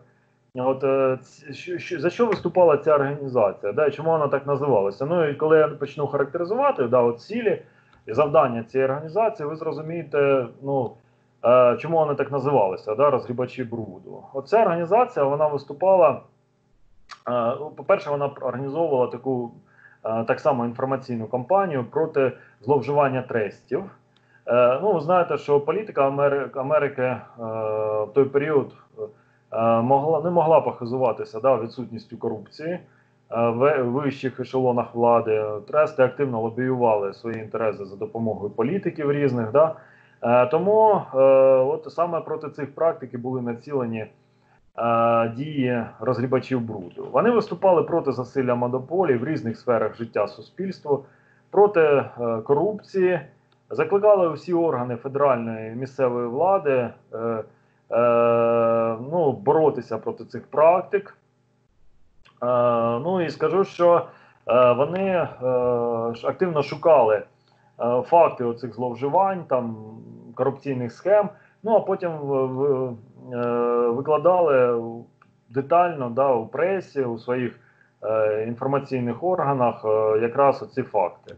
A: За що виступала ця організація? Чому вона так називалася? І коли я почну характеризувати цілі і завдання цієї організації, ви зрозумієте, чому вона так називалася, «Розгрібачі бруду». Оця організація, вона виступала, по-перше, вона організовувала таку так само інформаційну кампанію проти зловживання трестів. Ви знаєте, що політика Америки в той період не могла похизуватися відсутністю корупції в вищих ешелонах влади. Трести активно лобіювали свої інтереси за допомогою політиків різних. Тому саме проти цих практик були націлені дії розгрібачів бруду. Вони виступали проти засилля монополій в різних сферах життя суспільства, проти корупції, закликали усі органи федеральної і місцевої влади боротися проти цих практик. І скажу, що вони активно шукали факти оцих зловживань, корупційних схем, а потім викладали детально у пресі, у своїх інформаційних органах якраз ці факти.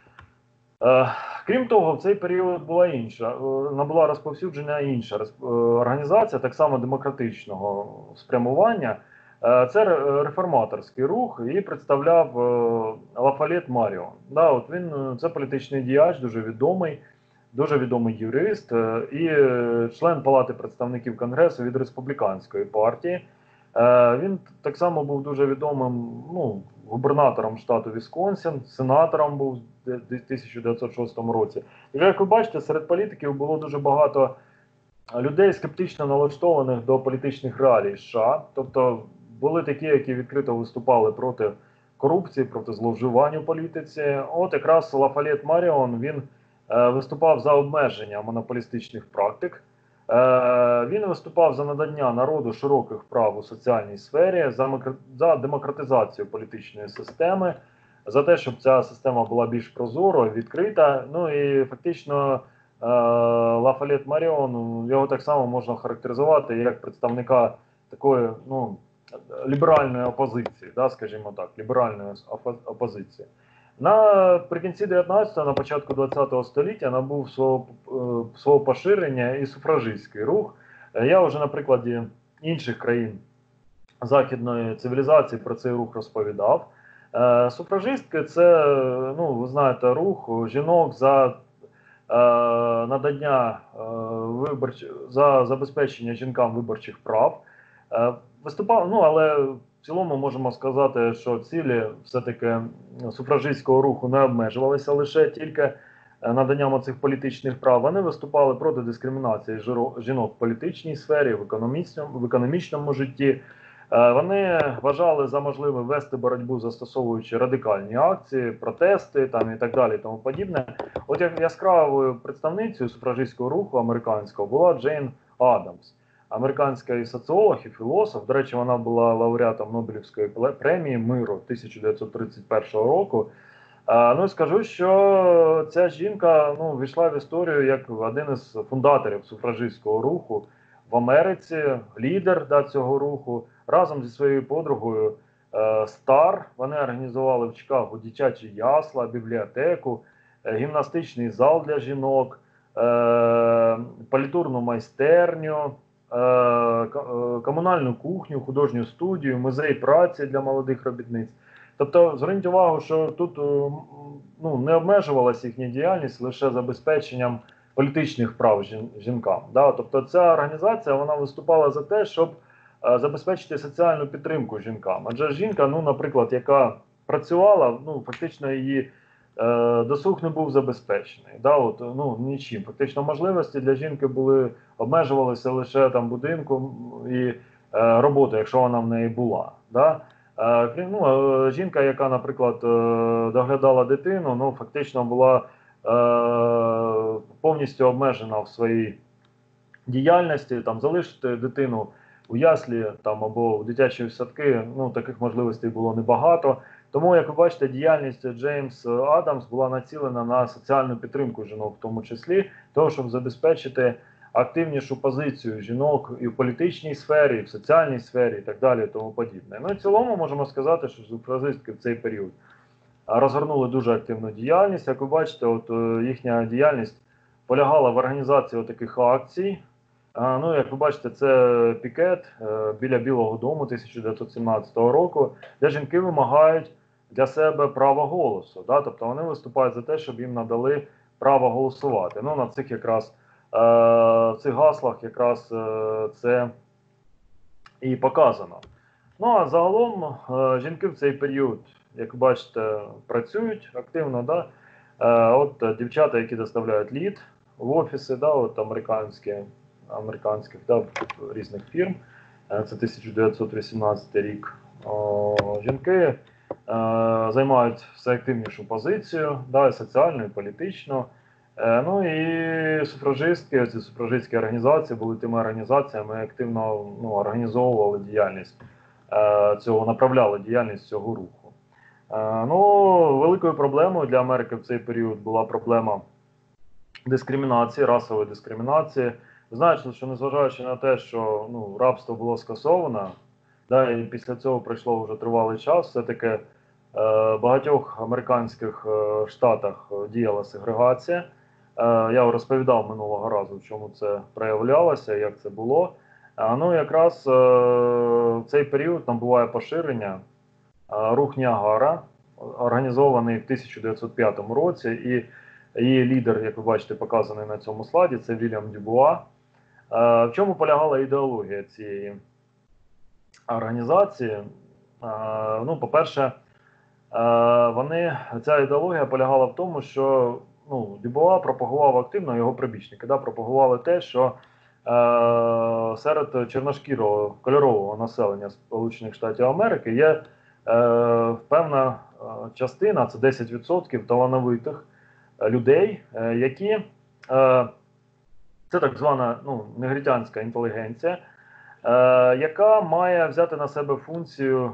A: Крім того, в цей період набула розповсюдження інша організація, так само демократичного спрямування. Це реформаторський рух, її представляв Лафалет Маріон. Це політичний діяч, дуже відомий юрист і член Палати представників Конгресу від республіканської партії. Він так само був дуже відомим губернатором штату Вісконсін, сенатором був в 1906 році. І як ви бачите, серед політиків було дуже багато людей, скептично налаштованих до політичних реалій США. Тобто були такі, які відкрито виступали проти корупції, проти зловживань у політиці. От якраз Лафалет Маріон, він виступав за обмеження монополістичних практик. Він виступав за надання народу широких прав у соціальній сфері, за демократизацію політичної системи, за те, щоб ця система була більш прозорою, відкрита. І фактично Лафалет Маріон, його так само можна характеризувати як представника такої ліберальної опозиції, скажімо так, ліберальної опозиції. Наприкінці 19-го, на початку 20-го століття набув свого поширення і суфражистський рух. Я вже на прикладі інших країн західної цивілізації про цей рух розповідав. Суфражистки – це, ви знаєте, рух жінок за надання за забезпечення жінкам виборчих прав. Виступав, ну але в цілому можемо сказати, що цілі все-таки суфражистського руху не обмежувалися лише тільки наданням оцих політичних прав. Вони виступали проти дискримінації жінок в політичній сфері, в економічному житті. Вони вважали за можливе вести боротьбу, застосовуючи радикальні акції, протести там і так далі, тому подібне. От як яскравою представницею суфражистського руху американського була Джейн Адамс, американська соціолог і філософ. До речі, вона була лауреатом Нобелівської премії миру 1931 року. Ну і скажу, що ця жінка війшла в історію як один із фундаторів суфражистського руху в Америці, лідер цього руху. Разом зі своєю подругою Стар вони організували в Чикаго дитячі ясла, бібліотеку, гімнастичний зал для жінок, політурну майстерню, комунальну кухню, художню студію, музей праці для молодих робітниць. Тобто, зверніть увагу, що тут не обмежувалася їхня діяльність лише забезпеченням політичних прав жінкам. Да? Тобто ця організація вона виступала за те, щоб забезпечити соціальну підтримку жінкам. Адже жінка, наприклад, яка працювала, фактично її досуг не був забезпечений. Да? Нічим. Фактично можливості для жінки обмежувалися лише там будинком і роботою, якщо вона в неї була. Да? Жінка, яка, наприклад, доглядала дитину, фактично була повністю обмежена в своїй діяльності, там залишити дитину у яслі або в дитячі садки, таких можливостей було небагато. Тому, як ви бачите, діяльність Джеймс Адамс була націлена на соціальну підтримку жінок, в тому числі, того, щоб забезпечити активнішу позицію жінок і в політичній сфері, і в соціальній сфері, і так далі, і тому подібне. І в цілому можемо сказати, що суфражистки в цей період розгорнули дуже активну діяльність. Як ви бачите, їхня діяльність полягала в організації таких акцій. Як ви бачите, це пікет біля Білого дому 1917 року, де жінки вимагають для себе права голосу. Да? Тобто вони виступають за те, щоб їм надали право голосувати. На цих якраз в цих гаслах якраз це і показано. А загалом жінки в цей період, як ви бачите, працюють активно. Да? Дівчата, які доставляють лід в офіси, да, американських різних фірм, це 1918 рік. Жінки займають все активнішу позицію, да, і соціальну, і політичну. І суфражистки, ці суфражистські організації були тими організаціями, які активно організовували діяльність направляли діяльність цього руху. Великою проблемою для Америки в цей період була проблема дискримінації, расової дискримінації. Ви знаєте, що незважаючи на те, що рабство було скасовано, да, і після цього пройшло вже тривалий час, все-таки в багатьох американських штатах діяла сегрегація. Я розповідав минулого разу, в чому це проявлялося, як це було. Якраз в цей період набуває поширення рух Ніагара, організований в 1905 році, і її лідер, як ви бачите, показаний на цьому слайді, це Вільям Дюбуа. В чому полягала ідеологія цієї організації? По-перше, ця ідеологія полягала в тому, що Дюбуа пропагував активно, його прибічники, пропагували те, що серед чорношкірого кольорового населення Сполучених Штатів Америки є певна частина, це 10% талановитих людей, які, це так звана негритянська інтелігенція, яка має взяти на себе функцію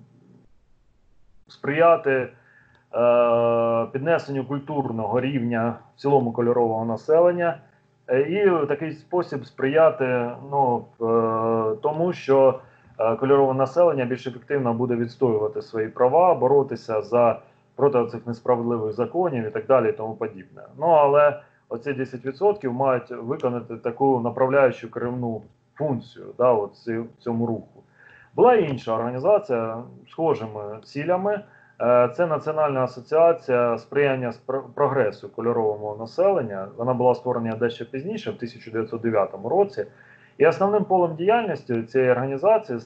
A: сприяти піднесенню культурного рівня в цілому кольорового населення, і в такий спосіб сприяти тому, що кольорове населення більш ефективно буде відстоювати свої права, боротися проти цих несправедливих законів і так далі і тому подібне. Але оці 10% мають виконати таку направляючу керівну функцію в цьому руху. Була і інша організація з схожими цілями, Це Національна асоціація сприяння прогресу кольорового населення. Вона була створена дещо пізніше, в 1909 році. І основним полем діяльності цієї організації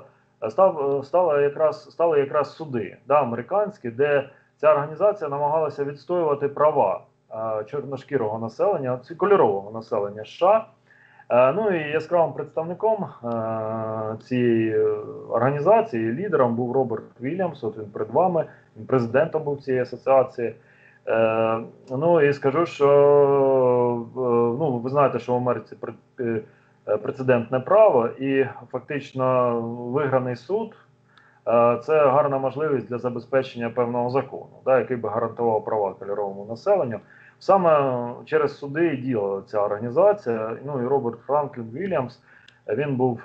A: стали якраз суди, да, американські, де ця організація намагалася відстоювати права чорношкірого населення, кольорового населення США. Ну і яскравим представником цієї організації, лідером був Роберт Вільямс, от він перед вами, він президентом був цієї асоціації. Ну і скажу, що ну, ви знаєте, що в Америці прецедентне право і фактично виграний суд це гарна можливість для забезпечення певного закону, да, який би гарантував права кольоровому населенню. Саме через суди і діла ця організація. Ну і Роберт Франклін Вільямс, він був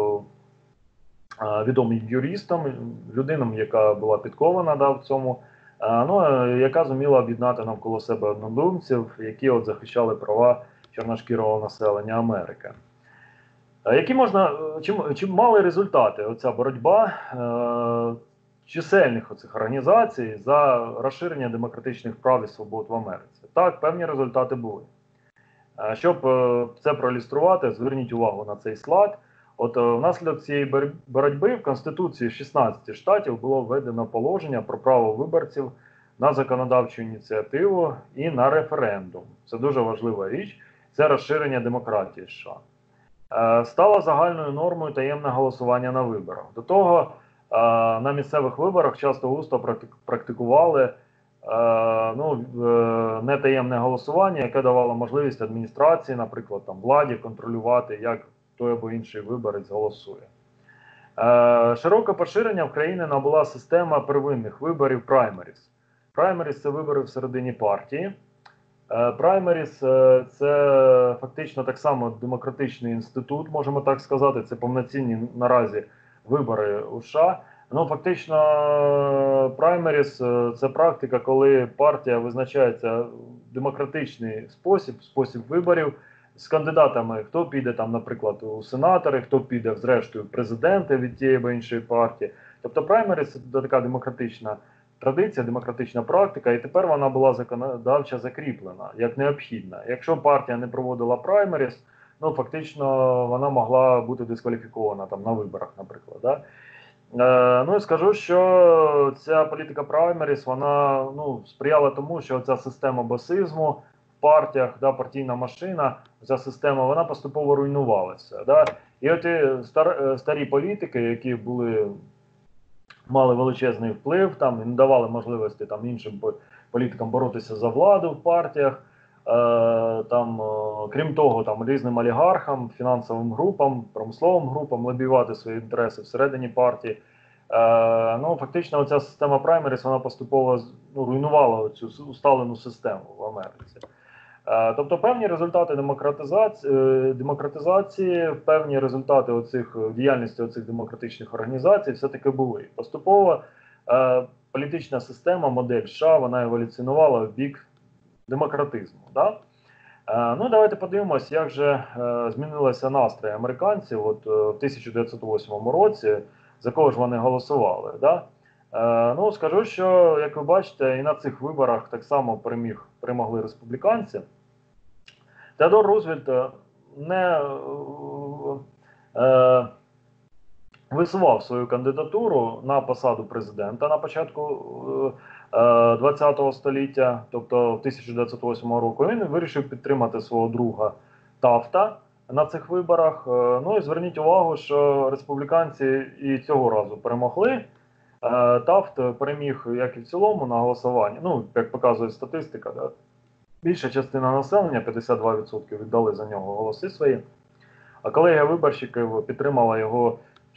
A: відомим юристом, людиною, яка була підкована, да, в цьому, ну, яка зуміла об'єднати навколо себе однодумців, які от захищали права чорношкірого населення Америки. Які можна, чи мали результати оця боротьба чисельних оцих організацій за розширення демократичних прав і свобод в Америці? Так, певні результати були. Щоб це проілюструвати, зверніть увагу на цей слайд. От внаслідок цієї боротьби в Конституції 16 штатів було введено положення про право виборців на законодавчу ініціативу і на референдум. Це дуже важлива річ, це розширення демократії США. Стало загальною нормою таємне голосування на виборах. До того на місцевих виборах часто густо практикували нетаємне голосування, яке давало можливість адміністрації, наприклад, там, владі контролювати, як той або інший виборець голосує. Широке поширення в країні набула система первинних виборів праймеріс. Праймеріс – це вибори всередині партії. Праймеріс – це фактично так само демократичний інститут, можемо так сказати, це повноцінні наразі вибори у США. Ну, фактично, праймеріс – це практика, коли партія визначається в демократичний спосіб виборів з кандидатами, хто піде там, наприклад, у сенатори, хто піде, зрештою, в президенти від тієї або іншої партії. Тобто праймеріс – це така демократична традиція, демократична практика, і тепер вона була законодавчо закріплена, як необхідна. Якщо партія не проводила праймеріс, ну, фактично, вона могла бути дискваліфікована там на виборах, наприклад. Да? Ну і скажу, що ця політика праймеріс, вона сприяла тому, що ця система босизму в партіях, да, партійна машина, ця система, вона поступово руйнувалася. Да? І от старі політики, які мали величезний вплив, там, і не давали можливості там, іншим політикам боротися за владу в партіях, крім того, там, різним олігархам, фінансовим групам, промисловим групам лобіювати свої інтереси всередині партії. Фактично, оця система праймеріс, вона поступово руйнувала цю усталену систему в Америці. Тобто певні результати демократизації, певні результати діяльності оцих демократичних організацій все-таки були. Поступово політична система, модель США, вона еволюціонувала в бік демократизму. Да? Давайте подивимось, як же змінилися настрої американців от, в 1908 році, за кого ж вони голосували. Да? Скажу, що, як ви бачите, і на цих виборах так само перемогли республіканці. Теодор Рузвельт не висував свою кандидатуру на посаду президента на початку ХХ століття, тобто 1908 року. Він вирішив підтримати свого друга Тафта на цих виборах. І зверніть увагу, що республіканці і цього разу перемогли. Тафт переміг, як і в цілому, на голосуванні. Як показує статистика, да? Більша частина населення, 52%, віддали за нього голоси свої. А колегія виборщиків підтримала його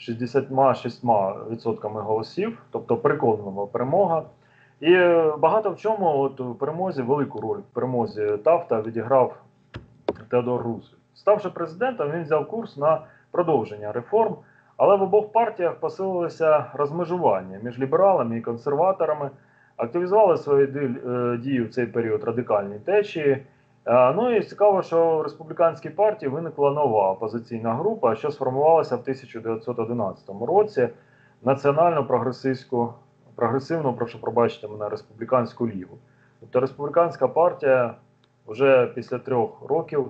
A: 66% голосів, тобто переконана перемога. І багато в чому в перемозі, велику роль в перемозі Тафта відіграв Теодор Рузвельт. Ставши президентом, він взяв курс на продовження реформ, але в обох партіях посилилося розмежування між лібералами і консерваторами, активізували свої дії в цей період радикальні течії. І цікаво, що в республіканській партії виникла нова опозиційна група, що сформувалася в 1911 році, Національно-прогресивську прогресивну, прошу пробачити мене, республіканську лігу. Тобто республіканська партія вже після 3 років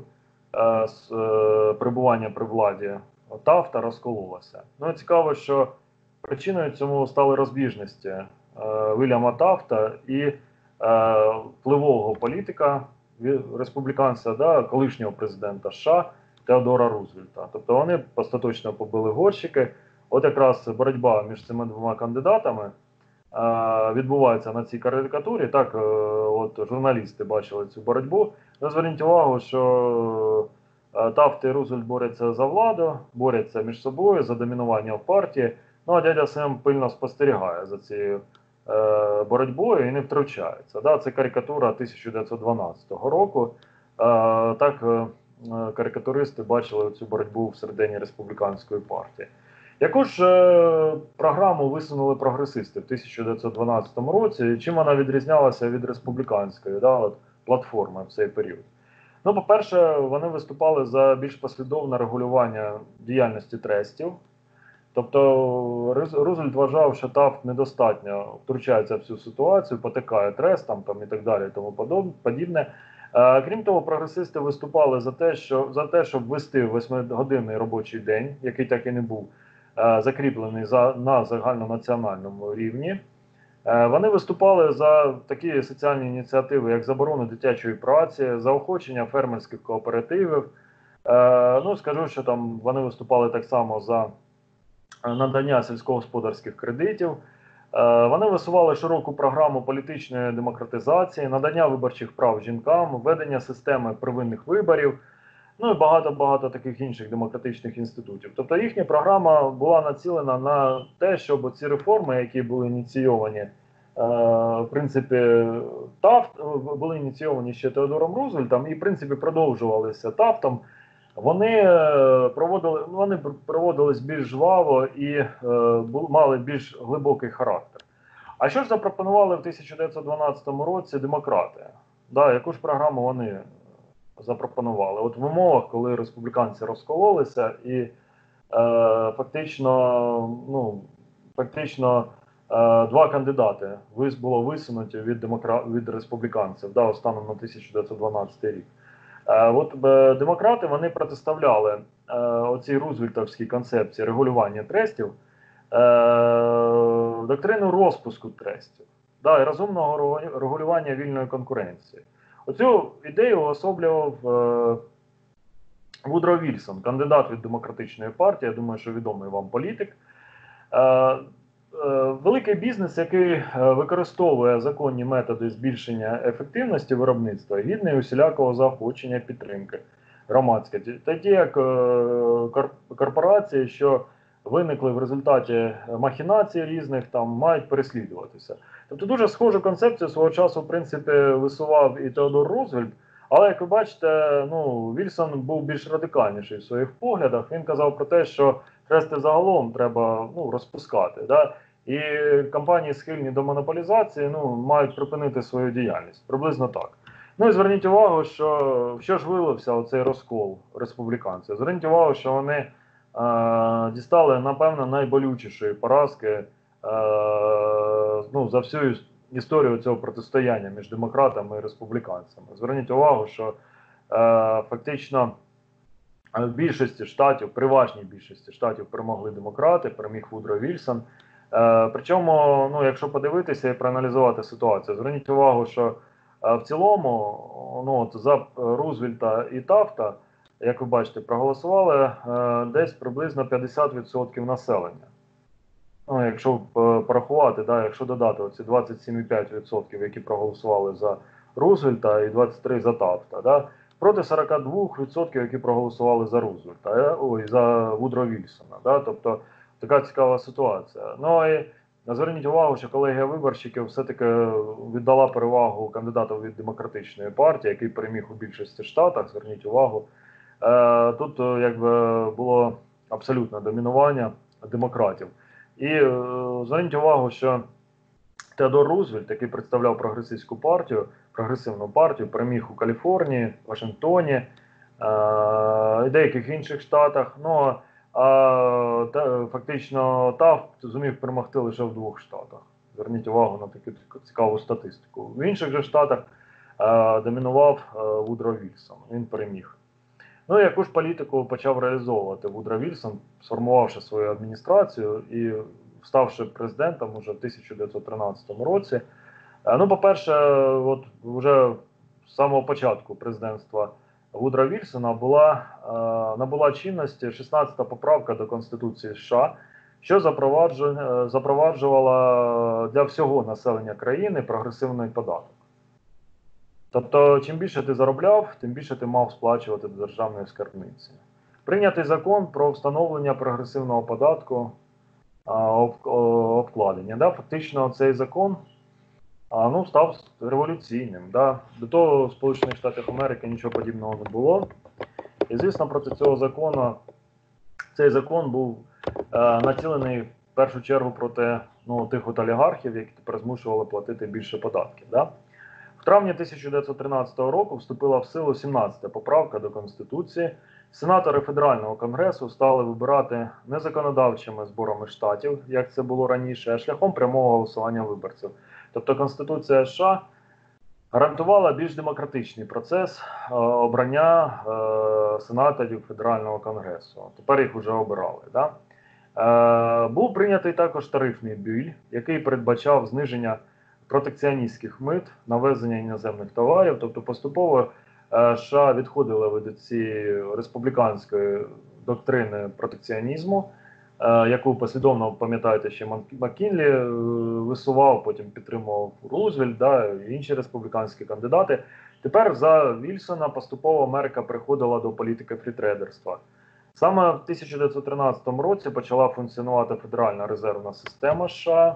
A: перебування при владі Тафта розкололася. Ну і цікаво, що причиною цьому стали розбіжності Вільяма Тафта і впливового політика, республіканця, да, колишнього президента США Теодора Рузвельта. Тобто вони остаточно побили горщики. От якраз боротьба між цими двома кандидатами відбувається на цій карикатурі. Так, от журналісти бачили цю боротьбу. Ну, зверніть увагу, що Тафт і Рузвельт борються за владу, борються між собою за домінування в партії. Ну а дядя Сем пильно спостерігає за цією боротьбою і не втручається. Да, це карикатура 1912 року. Так карикатуристи бачили цю боротьбу всередині республіканської партії. Яку ж програму висунули прогресисти в 1912 році, чим вона відрізнялася від республіканської, да, от, платформи в цей період? Ну, по-перше, вони виступали за більш послідовне регулювання діяльності трестів. Тобто Рузвельт вважав, що Тафт недостатньо втручається в цю ситуацію, потикає трестам там, і так далі, і тому подібне. Крім того, прогресисти виступали за те, щоб ввести 8-годинний робочий день, який так і не був закріплений на загальнонаціональному рівні. Вони виступали за такі соціальні ініціативи, як заборону дитячої праці, заохочення фермерських кооперативів. Ну, скажу, що там вони виступали так само за надання сільськогосподарських кредитів. Вони висували широку програму політичної демократизації, надання виборчих прав жінкам, введення системи первинних виборів, ну і багато-багато таких інших демократичних інститутів. Тобто їхня програма була націлена на те, щоб ці реформи, які були ініційовані, в принципі, були ініційовані ще Теодором Рузвельтом і, в принципі, продовжувалися Тафтом, вони проводились більш жваво і мали більш глибокий характер. А що ж запропонували в 1912 році демократи? Да, яку ж програму вони запропонували? От в умовах, коли республіканці розкололися і фактично два кандидати було висунуті від республіканців, да, станом на 1912 рік. От демократи, вони протиставляли оцій рузвельтовській концепції регулювання трестів, доктрину розпуску трестів, да, і розумного регулювання вільної конкуренції. Оцю ідею уособлював Вудро Вільсон, кандидат від демократичної партії, я думаю, що відомий вам політик. Великий бізнес, який використовує законні методи збільшення ефективності виробництва, гідний усілякого заохочення підтримки громадської. Тоді як корпорації, що виникли в результаті махінацій різних, там мають переслідуватися. Тобто дуже схожу концепцію свого часу, в принципі, висував і Теодор Рузвельт, але, як ви бачите, ну, Вільсон був більш радикальніший в своїх поглядах. Він казав про те, що трести загалом треба розпускати. Да? І компанії, схильні до монополізації, мають припинити свою діяльність. Приблизно так. Ну і зверніть увагу, що ж вилився оцей розкол республіканців. Зверніть увагу, що вони дістали, напевно, найболючішої поразки за всю історію цього протистояння між демократами і республіканцями. Зверніть увагу, що фактично в більшості штатів, переважній більшості штатів перемогли демократи, переміг Вудро Вільсон. Причому, якщо подивитися і проаналізувати ситуацію, зверніть увагу, що в цілому за Рузвельта і Тафта, як ви бачите, проголосували десь приблизно 50% населення. Якщо порахувати, якщо додати оці 27,5%, які проголосували за Рузвельта і 23% за Тафта, проти 42%, які проголосували за Рузвельта, за Вудро Вільсона. Тобто така цікава ситуація. Ну і зверніть увагу, що колегія виборщиків все-таки віддала перевагу кандидату від демократичної партії, який переміг у більшості штатах. Зверніть увагу. Тут якби було абсолютне домінування демократів. І зверніть увагу, що Теодор Рузвельт, який представляв прогресивну партію, переміг у Каліфорнії, Вашингтоні і деяких інших штатах. Фактично Тафт зумів перемогти лише в 2 штатах. Зверніть увагу на таку цікаву статистику. В інших же штатах домінував Вудро Вільсон, він переміг. Ну і яку ж політику почав реалізовувати Вудро Вільсон, сформувавши свою адміністрацію і ставши президентом уже в 1913 році. Ну, по-перше, от вже з самого початку президентства Вудро Вільсона набула чинності 16-та поправка до Конституції США, що запроваджувала для всього населення країни прогресивний податок. Тобто, чим більше ти заробляв, тим більше ти мав сплачувати до державної скарбниці. Прийнятий закон про встановлення прогресивного податку обкладення. Да? Фактично цей закон став революційним. Да? До того в Сполучених Штатах Америки нічого подібного не було. І, звісно, проти цього закону, цей закон був націлений в першу чергу проти тих от олігархів, які тепер змушували платити більше податків. Да? В травні 1913 року вступила в силу 17-та поправка до Конституції. Сенатори Федерального конгресу стали вибирати не законодавчими зборами штатів, як це було раніше, а шляхом прямого голосування виборців. Тобто Конституція США гарантувала більш демократичний процес обрання сенаторів Федерального конгресу. Тепер їх вже обирали. Да? Був прийнятий також тарифний біль, який передбачав зниження протекціоністських мит на ввезення іноземних товарів, тобто поступово США відходили від цієї республіканської доктрини протекціонізму, яку послідовно, пам'ятаєте, ще Маккінлі висував, потім підтримував Рузвельт, да, і інші республіканські кандидати. Тепер за Вільсона поступово Америка приходила до політики фрітрейдерства. Саме в 1913 році почала функціонувати Федеральна резервна система США,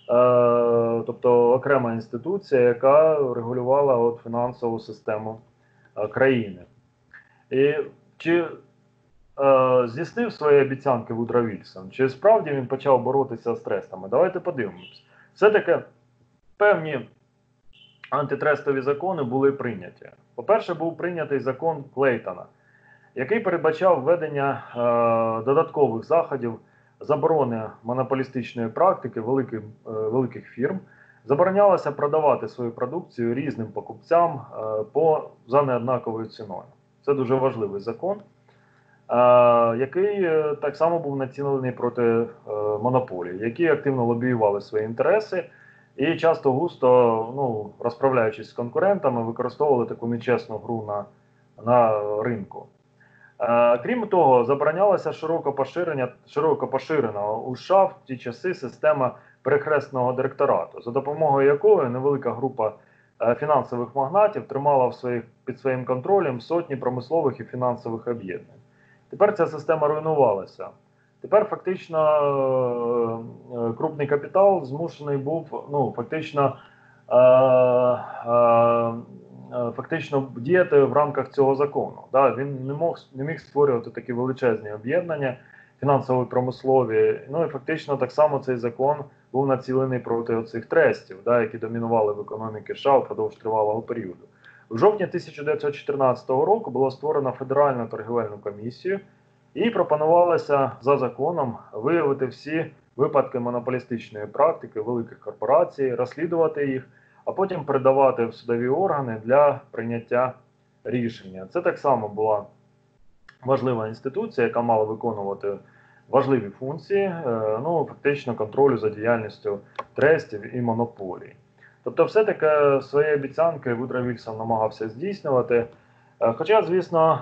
A: тобто окрема інституція, яка регулювала фінансову систему країни. І чи здійснив свої обіцянки Вудро Вільсон? Чи справді він почав боротися з трестами? Давайте подивимось. Все-таки певні антитрестові закони були прийняті. По-перше, був прийнятий закон Клейтона, який передбачав введення додаткових заходів заборони монополістичної практики великих фірм. Заборонялося продавати свою продукцію різним покупцям за неоднаковою ціною. Це дуже важливий закон, який так само був націлений проти монополії, які активно лобіювали свої інтереси і часто густо, розправляючись з конкурентами, використовували таку нечесну гру на ринку. Крім того, заборонялася широко поширена у США в ті часи система перехресного директорату, за допомогою якої невелика група фінансових магнатів тримала під своїм контролем сотні промислових і фінансових об'єднань. Тепер ця система руйнувалася. Тепер фактично крупний капітал змушений був фактично діяти в рамках цього закону. Да, він не міг створювати такі величезні об'єднання фінансово-промислові. Ну і фактично так само цей закон був націлений проти оцих трестів, да, які домінували в економіці США впродовж тривалого періоду. У жовтні 1914 року було створено Федеральну торгівельну комісію і пропонувалося за законом виявити всі випадки монополістичної практики великих корпорацій, розслідувати їх, а потім передавати в судові органи для прийняття рішення. Це так само була важлива інституція, яка мала виконувати важливі функції, фактично контролю за діяльністю трестів і монополій. Тобто все-таки свої обіцянки Вудро Вільсон намагався здійснювати. Хоча, звісно,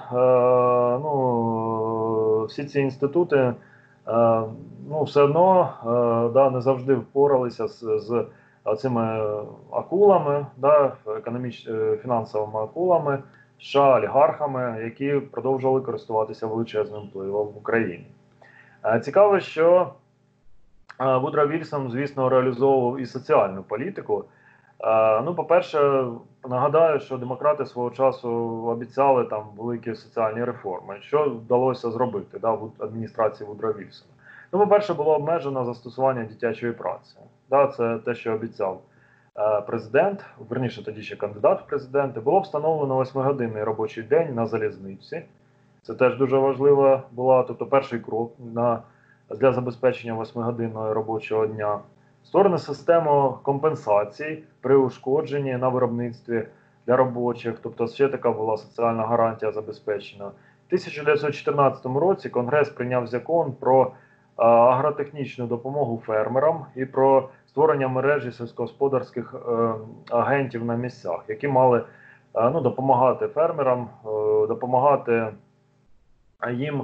A: всі ці інститути все одно не завжди впоралися з цими акулами, фінансовими акулами, США, олігархами, які продовжували користуватися величезним впливом в Україні. Цікаво, що Вудро Вільсон, звісно, реалізовував і соціальну політику. По-перше, нагадаю, що демократи свого часу обіцяли там великі соціальні реформи. Що вдалося зробити в адміністрації Вудро Вільсона? По-перше, було обмежено застосування дитячої праці. Це те, що обіцяв президент, верніше тоді ще кандидат в президенти. Було встановлено 8-годинний робочий день на залізниці. Це теж дуже важливо було, тобто перший крок для забезпечення 8-годинного робочого дня. Створена система компенсацій при ушкодженні на виробництві для робочих, тобто ще така була соціальна гарантія забезпечена. У 1914 році Конгрес прийняв закон про агротехнічну допомогу фермерам і про створення мережі сільськогосподарських агентів на місцях, які мали допомагати фермерам, допомагати їм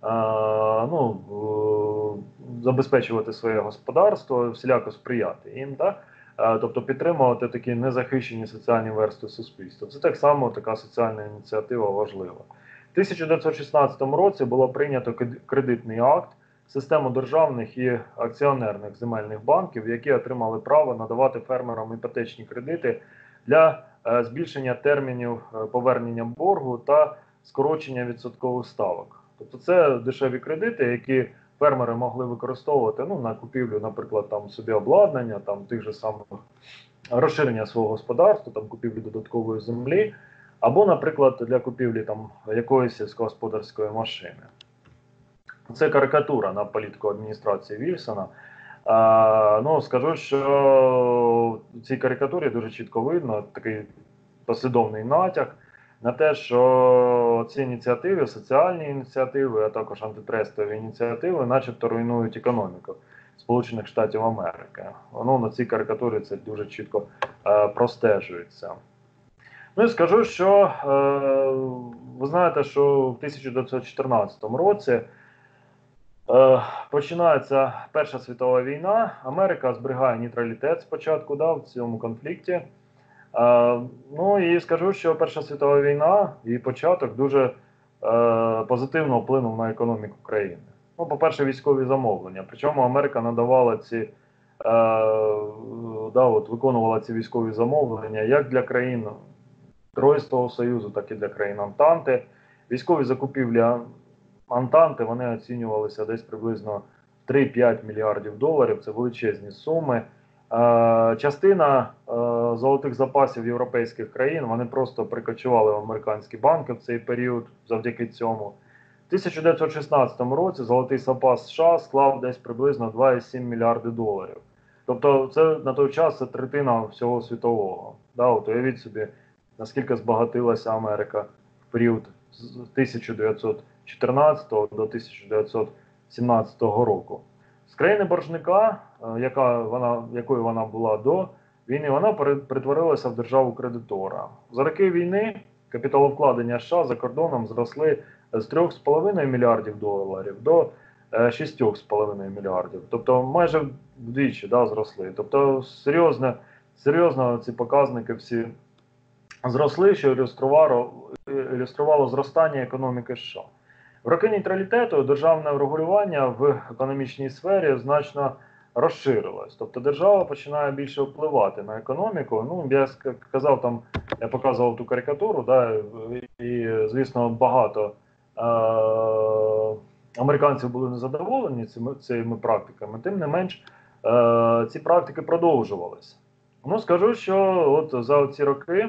A: забезпечувати своє господарство, всіляко сприяти їм, тобто підтримувати такі незахищені соціальні верстви суспільства. Це так само така соціальна ініціатива важлива. У 1916 році було прийнято кредитний акт, систему державних і акціонерних земельних банків, які отримали право надавати фермерам іпотечні кредити для збільшення термінів повернення боргу та скорочення відсоткових ставок. Тобто це дешеві кредити, які фермери могли використовувати на купівлю, наприклад, собі обладнання, тих же самих розширення свого господарства, купівлі додаткової землі, або, наприклад, для купівлі якоїсь сільськогосподарської машини. Це карикатура на політику адміністрації Вільсона. Скажу, що в цій карикатурі дуже чітко видно такий послідовний натяк на те, що ці ініціативи, соціальні ініціативи, а також антитрестові ініціативи, начебто руйнують економіку Сполучених Штатів Америки. На цій карикатурі це дуже чітко простежується. І скажу, що ви знаєте, що в 1914 році починається Перша світова війна, Америка зберігає нейтралітет спочатку в цьому конфлікті. І скажу, що Перша світова війна, її початок дуже позитивно вплинув на економіку країни. По-перше, військові замовлення. Причому Америка надавала виконувала ці військові замовлення як для країн Тройського Союзу, так і для країн Антанти. Військові закупівлі Антанти, вони оцінювалися десь приблизно 3-5 мільярдів доларів, це величезні суми. Частина золотих запасів європейських країн, вони просто прикочували в американські банки в цей період завдяки цьому. В 1916 році золотий запас США склав десь приблизно 2,7 мільярди доларів. Тобто це на той час це третина всього світового. Уявіть собі, наскільки збагатилася Америка в період з 1914 до 1917 року. З країни-боржника, якою вона була до війни, вона перетворилася в державу-кредитора. За роки війни капіталовкладення США за кордоном зросли з 3,5 мільярдів доларів до 6,5 мільярдів. Тобто майже вдвічі зросли. Тобто серйозно ці показники всі зросли, що ілюструвало зростання економіки США. В роки нейтралітету державне регулювання в економічній сфері значно розширилось. Тобто держава починає більше впливати на економіку. Я показував ту карикатуру, і, звісно, багато американців були незадоволені цими практиками. Тим не менш, ці практики продовжувалися. Скажу, що за ці роки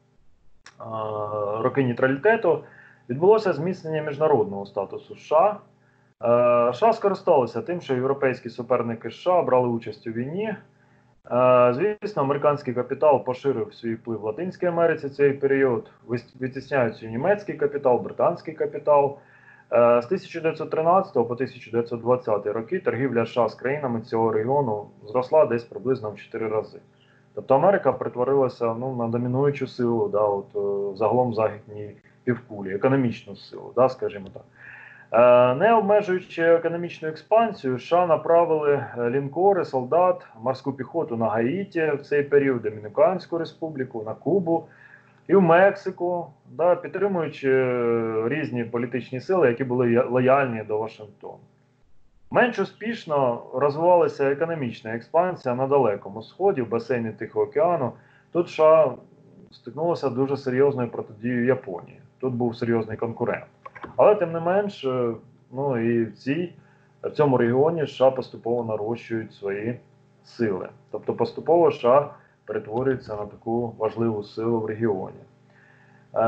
A: нейтралітету, відбулося зміцнення міжнародного статусу США. США скористалися тим, що європейські суперники США брали участь у війні. Звісно, американський капітал поширив свій вплив в Латинській Америці в цей період, витісняючи німецький капітал, британський капітал. З 1913 по 1920 роки торгівля США з країнами цього регіону зросла десь приблизно в 4 рази. Тобто Америка перетворилася на домінуючу силу загалом в західній півкулі, економічну силу, скажімо так. Не обмежуючи економічну експансію, США направили лінкори, солдат, морську піхоту на Гаїті в цей період, Домініканську республіку, на Кубу і в Мексику, підтримуючи різні політичні сили, які були лояльні до Вашингтону. Менш успішно розвивалася економічна експансія на Далекому Сході, в басейні Тихого океану. Тут США стикнулося дуже серйозною протидією Японії. Тут був серйозний конкурент. Але тим не менш, і в цьому регіоні США поступово нарощують свої сили. Тобто поступово США перетворюється на таку важливу силу в регіоні.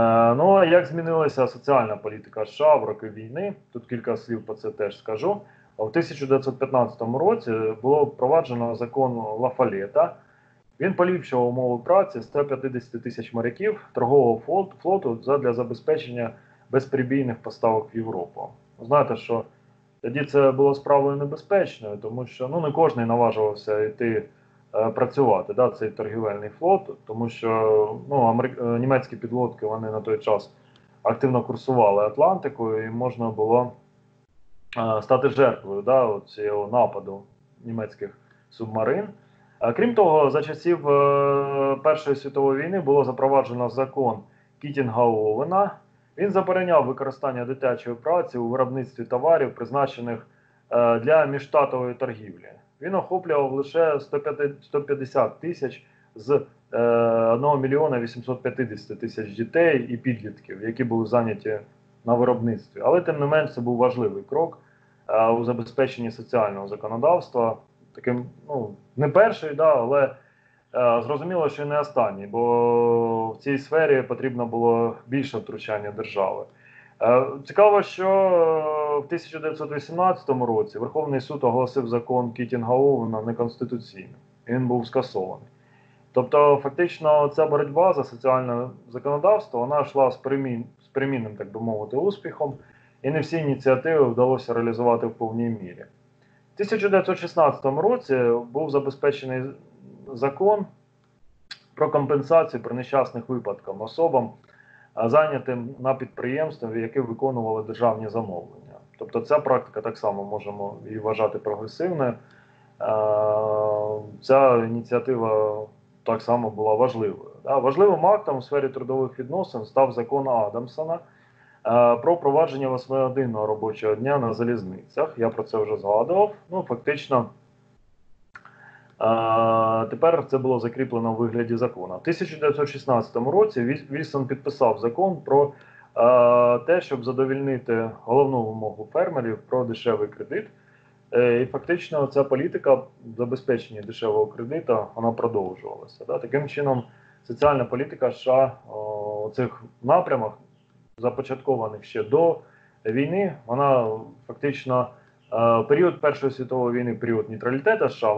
A: Як змінилася соціальна політика США в роки війни? Тут кілька слів про це теж скажу. У 1915 році було впроваджено закон Лафалета. Він поліпшував умови праці 150 тисяч моряків торгового флоту для забезпечення безперебійних поставок в Європу. Знаєте, що тоді це було справою небезпечною, тому що не кожен наважувався йти працювати, цей торгівельний флот, тому що німецькі підлодки вони на той час активно курсували Атлантикою, і можна було стати жертвою цього нападу німецьких субмарин. Крім того, за часів Першої світової війни було запроваджено закон Кітінга-Оуена. Він забороняв використання дитячої праці у виробництві товарів, призначених для міжштатової торгівлі. Він охоплював лише 150 тисяч з 1 мільйона 850 тисяч дітей і підлітків, які були зайняті на виробництві. Але тим не менш це був важливий крок у забезпеченні соціального законодавства. Таким, не перший, але зрозуміло, що і не останній, бо в цій сфері потрібно було більше втручання держави. Цікаво, що в 1918 році Верховний суд оголосив закон Кітінга-Оуена неконституційним. Він був скасований. Тобто, фактично, ця боротьба за соціальне законодавство, вона йшла з перемінним, так би мовити, успіхом, і не всі ініціативи вдалося реалізувати в повній мірі. В 1916 році був забезпечений закон про компенсацію при нещасних випадках особам, зайнятим на підприємстві, які виконували державні замовлення. Тобто ця практика так само можемо її вважати прогресивною. Ця ініціатива так само була важливою. Важливим актом у сфері трудових відносин став закон Адамсона про впровадження 8-годинного робочого дня на залізницях. Я про це вже згадував. Фактично, тепер це було закріплено у вигляді закону. В 1916 році Вільсон підписав закон про те, щоб задовольнити головну вимогу фермерів про дешевий кредит. І фактично ця політика забезпечення дешевого кредиту, вона продовжувалася. Таким чином, соціальна політика США у цих напрямах, започаткованих ще до війни, вона фактично період Першої світової війни, період нейтралітету США,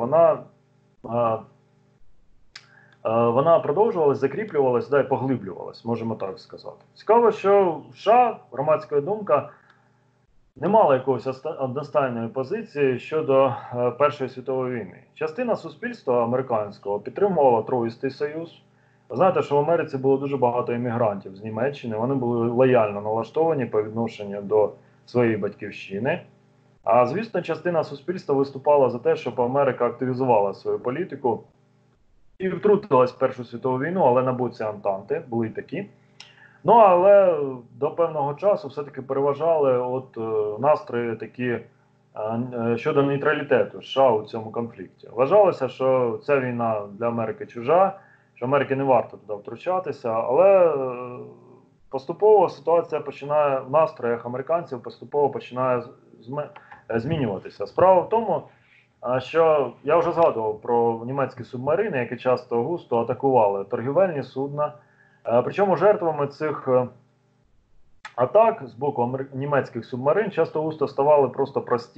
A: вона продовжувалась, закріплювалась і поглиблювалась, можемо так сказати. Цікаво, що в США громадська думка не мала якоїсь одностайної позиції щодо Першої світової війни. Частина суспільства американського підтримувала Троїстий Союз. Ви знаєте, що в Америці було дуже багато іммігрантів з Німеччини, вони були лояльно налаштовані по відношенню до своєї батьківщини. А, звісно, частина суспільства виступала за те, щоб Америка активізувала свою політику і втрутилась в Першу світову війну, але на боці Антанти, були й такі. Але до певного часу все-таки переважали настрої такі щодо нейтралітету США у цьому конфлікті. Вважалося, що ця війна для Америки чужа, що Америки не варто туди втручатися, але поступово ситуація починає в настроях американців поступово починає змінюватися. Справа в тому, що я вже згадував про німецькі субмарини, які часто густо атакували торгівельні судна. Причому жертвами цих атак з боку німецьких субмарин часто густо ставали просто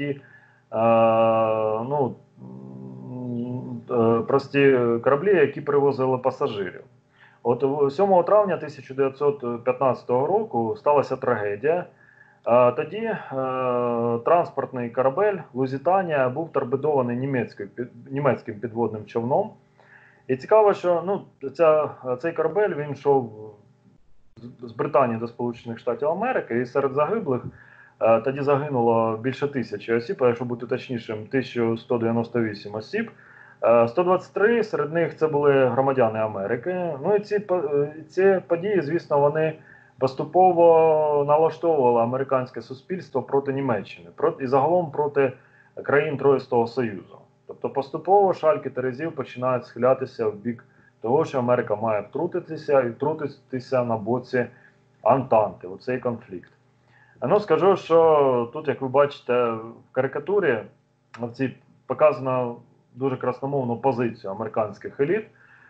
A: прості кораблі, які перевозили пасажирів. 7 травня 1915 року сталася трагедія. Тоді транспортний корабель «Лузитанія» був торпедований німецьким підводним човном. І цікаво, що цей корабель він йшов з Британії до Сполучених Штатів Америки, і серед загиблих тоді загинуло більше 1000 осіб, а якщо бути точнішим, 1198 осіб. 123 серед них це були громадяни Америки. І ці події, звісно, вони поступово налаштовували американське суспільство проти Німеччини і загалом проти країн Троїстого Союзу. Тобто поступово шальки терезів починають схилятися в бік того, що Америка має втрутитися на боці Антанти у цей конфлікт. Скажу, що тут, як ви бачите, в карикатурі показано дуже красномовну позицію американських еліт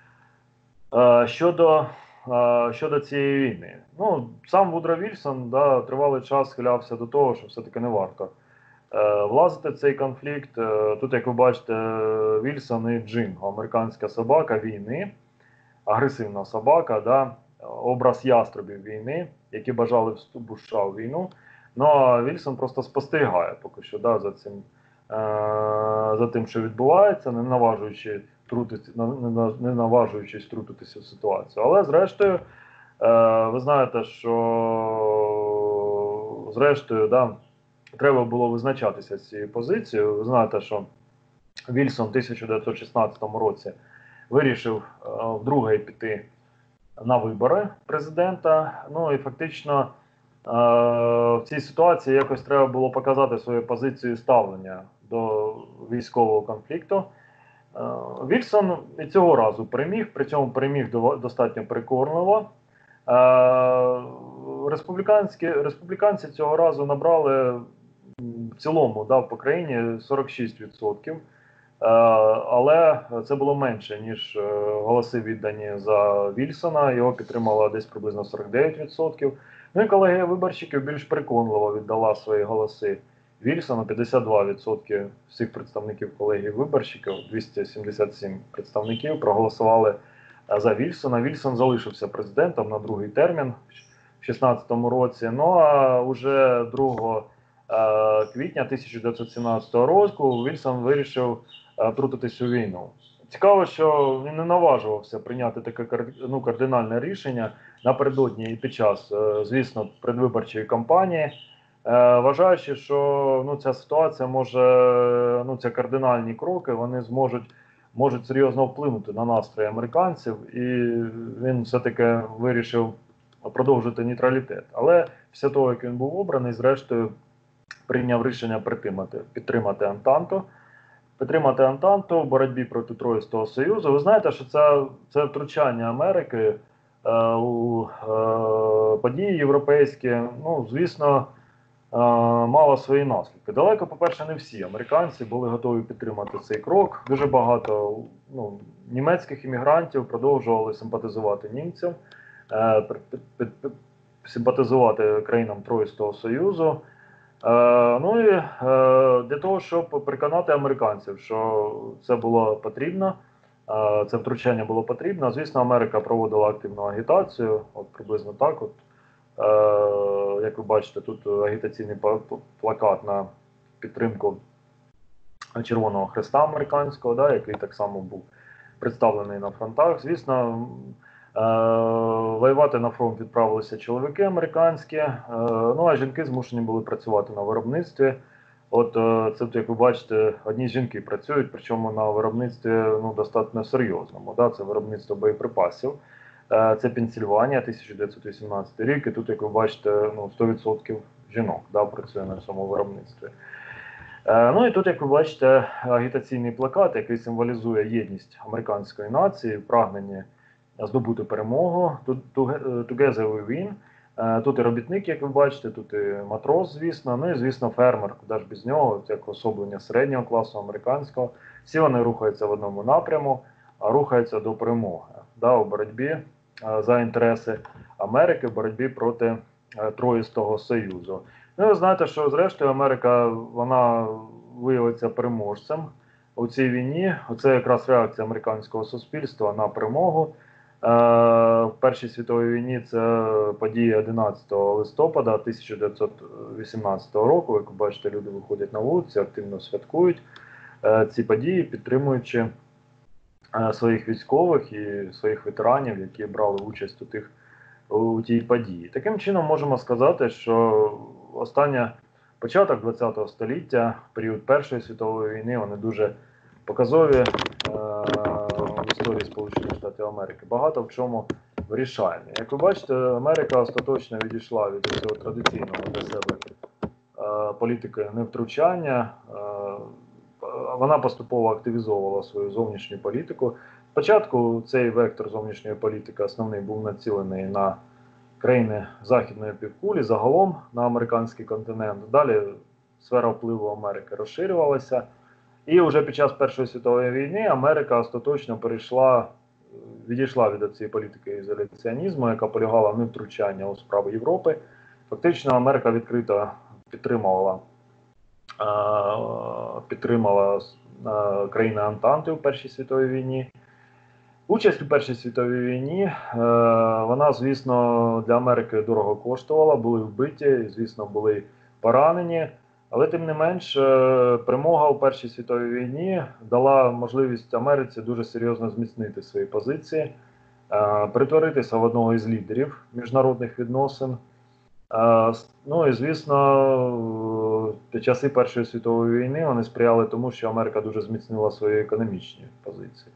A: щодо цієї війни. Сам Вудро Вільсон тривалий час схилявся до того, що все-таки не варто влазити в цей конфлікт. Тут, як ви бачите, Вільсон і Джинго, американська собака війни, агресивна собака, да, образ яструбів війни, які бажали вступу США в війну. Ну а Вільсон просто спостерігає поки що, да, за тим, що відбувається, не наважуючись втрутитися в ситуацію. Але зрештою, ви знаєте, що да, треба було визначатися з цією позицією. Ви знаєте, що Вільсон в 1916 році вирішив вдруге піти на вибори президента. Ну і фактично в цій ситуації якось треба було показати свою позицію ставлення до військового конфлікту. Вільсон і цього разу переміг, при цьому переміг достатньо переконливо. Республіканці цього разу набрали в цілому, да, по країні 46%. Але це було менше, ніж голоси віддані за Вільсона. Його підтримало десь приблизно 49%. Ну і колегія виборщиків більш переконливо віддала свої голоси Вільсону. 52% всіх представників колегії виборщиків, 277 представників, проголосували за Вільсона. Вільсон залишився президентом на другий термін в 2016 році. Ну а вже 2 квітня 1917 року Вільсон вирішив втрутитись у війну. Цікаво, що він не наважувався прийняти таке кардинальне рішення напередодні і під час, звісно, предвиборчої кампанії, вважаючи, що ця ситуація може, ці кардинальні кроки, вони можуть серйозно вплинути на настрої американців, і він все-таки вирішив продовжити нейтралітет. Але після того, як він був обраний, зрештою прийняв рішення підтримати Антанту в боротьбі проти Троїстого Союзу. Ви знаєте, що це втручання Америки у події європейські, звісно, мало свої наслідки. Далеко, по-перше, не всі американці були готові підтримати цей крок. Дуже багато німецьких іммігрантів продовжували симпатизувати німцям, симпатизувати країнам Троїстого Союзу. Ну і для того, щоб переконати американців, що це було потрібно, це втручання було потрібно, звісно, Америка проводила активну агітацію, от приблизно так. Як ви бачите, тут агітаційний плакат на підтримку Червоного Хреста американського, да, який так само був представлений на фронтах. Звісно, воювати на фронт відправилися чоловіки американські, а жінки змушені були працювати на виробництві. Це, як ви бачите, одні жінки працюють, причому на виробництві достатньо серйозному. Да? Це виробництво боєприпасів. Це Пенсільванія, 1918 рік, і тут, як ви бачите, 100% жінок, да, працює на цьому виробництві. І тут, як ви бачите, агітаційний плакат, який символізує єдність американської нації, прагненні здобути перемогу. Together we win. Тут і робітник, як ви бачите, тут і матрос, звісно, і, звісно, фермер, куди ж без нього, як особлення середнього класу американського. Всі вони рухаються в одному напряму, рухаються до перемоги, да, у боротьбі за інтереси Америки, в боротьбі проти Троїстого Союзу. Ну, ви знаєте, що зрештою Америка, вона виявиться переможцем у цій війні. Оце якраз реакція американського суспільства на перемогу. В Першій світовій війні це події 11 листопада 1918 року. Як ви бачите, люди виходять на вулиці, активно святкують ці події, підтримуючи своїх військових і своїх ветеранів, які брали участь у тій події. Таким чином можемо сказати, що початок ХХ століття, період Першої світової війни, вони дуже показові в історії Сполучених Штатів Америки. Багато в чому вирішальні. Як ви бачите, Америка остаточно відійшла від цього традиційного для себе політики невтручання. Вона поступово активізовувала свою зовнішню політику. Спочатку цей вектор зовнішньої політики основний був націлений на країни Західної півкулі, загалом на американський континент. Далі сфера впливу Америки розширювалася. І вже під час Першої світової війни Америка остаточно відійшла від цієї політики ізоляціонізму, яка полягала в невтручання у справи Європи. Фактично Америка відкрито підтримувала підтримала країни Антанти у Першій світовій війні. Участь у Першій світовій війні, вона, звісно, для Америки дорого коштувала, були вбиті, звісно, були поранені. Але тим не менш, перемога у Першій світовій війні дала можливість Америці дуже серйозно зміцнити свої позиції, перетворитися в одного із лідерів міжнародних відносин. Ну і звісно, часи Першої світової війни вони сприяли тому, що Америка дуже зміцнила свої економічні позиції.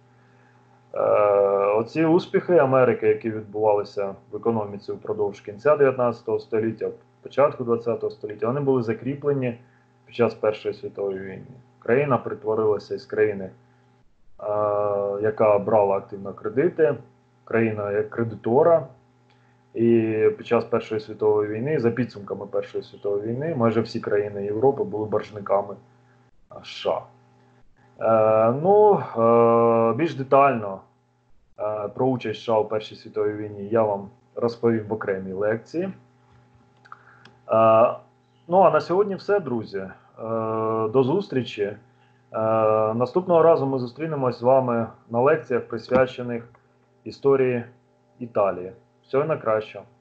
A: Оці успіхи Америки, які відбувалися в економіці впродовж кінця 19 століття, початку 20 століття, вони були закріплені під час Першої світової війни. Країна перетворилася із країни, яка брала активно кредити, країна як кредитора. І під час Першої світової війни, за підсумками Першої світової війни, майже всі країни Європи були боржниками США. Більш детально про участь США у Першій світовій війні я вам розповім в окремій лекції. Ну а на сьогодні все, друзі. До зустрічі. Наступного разу ми зустрінемось з вами на лекціях, присвячених історії Італії. Всього найкращого.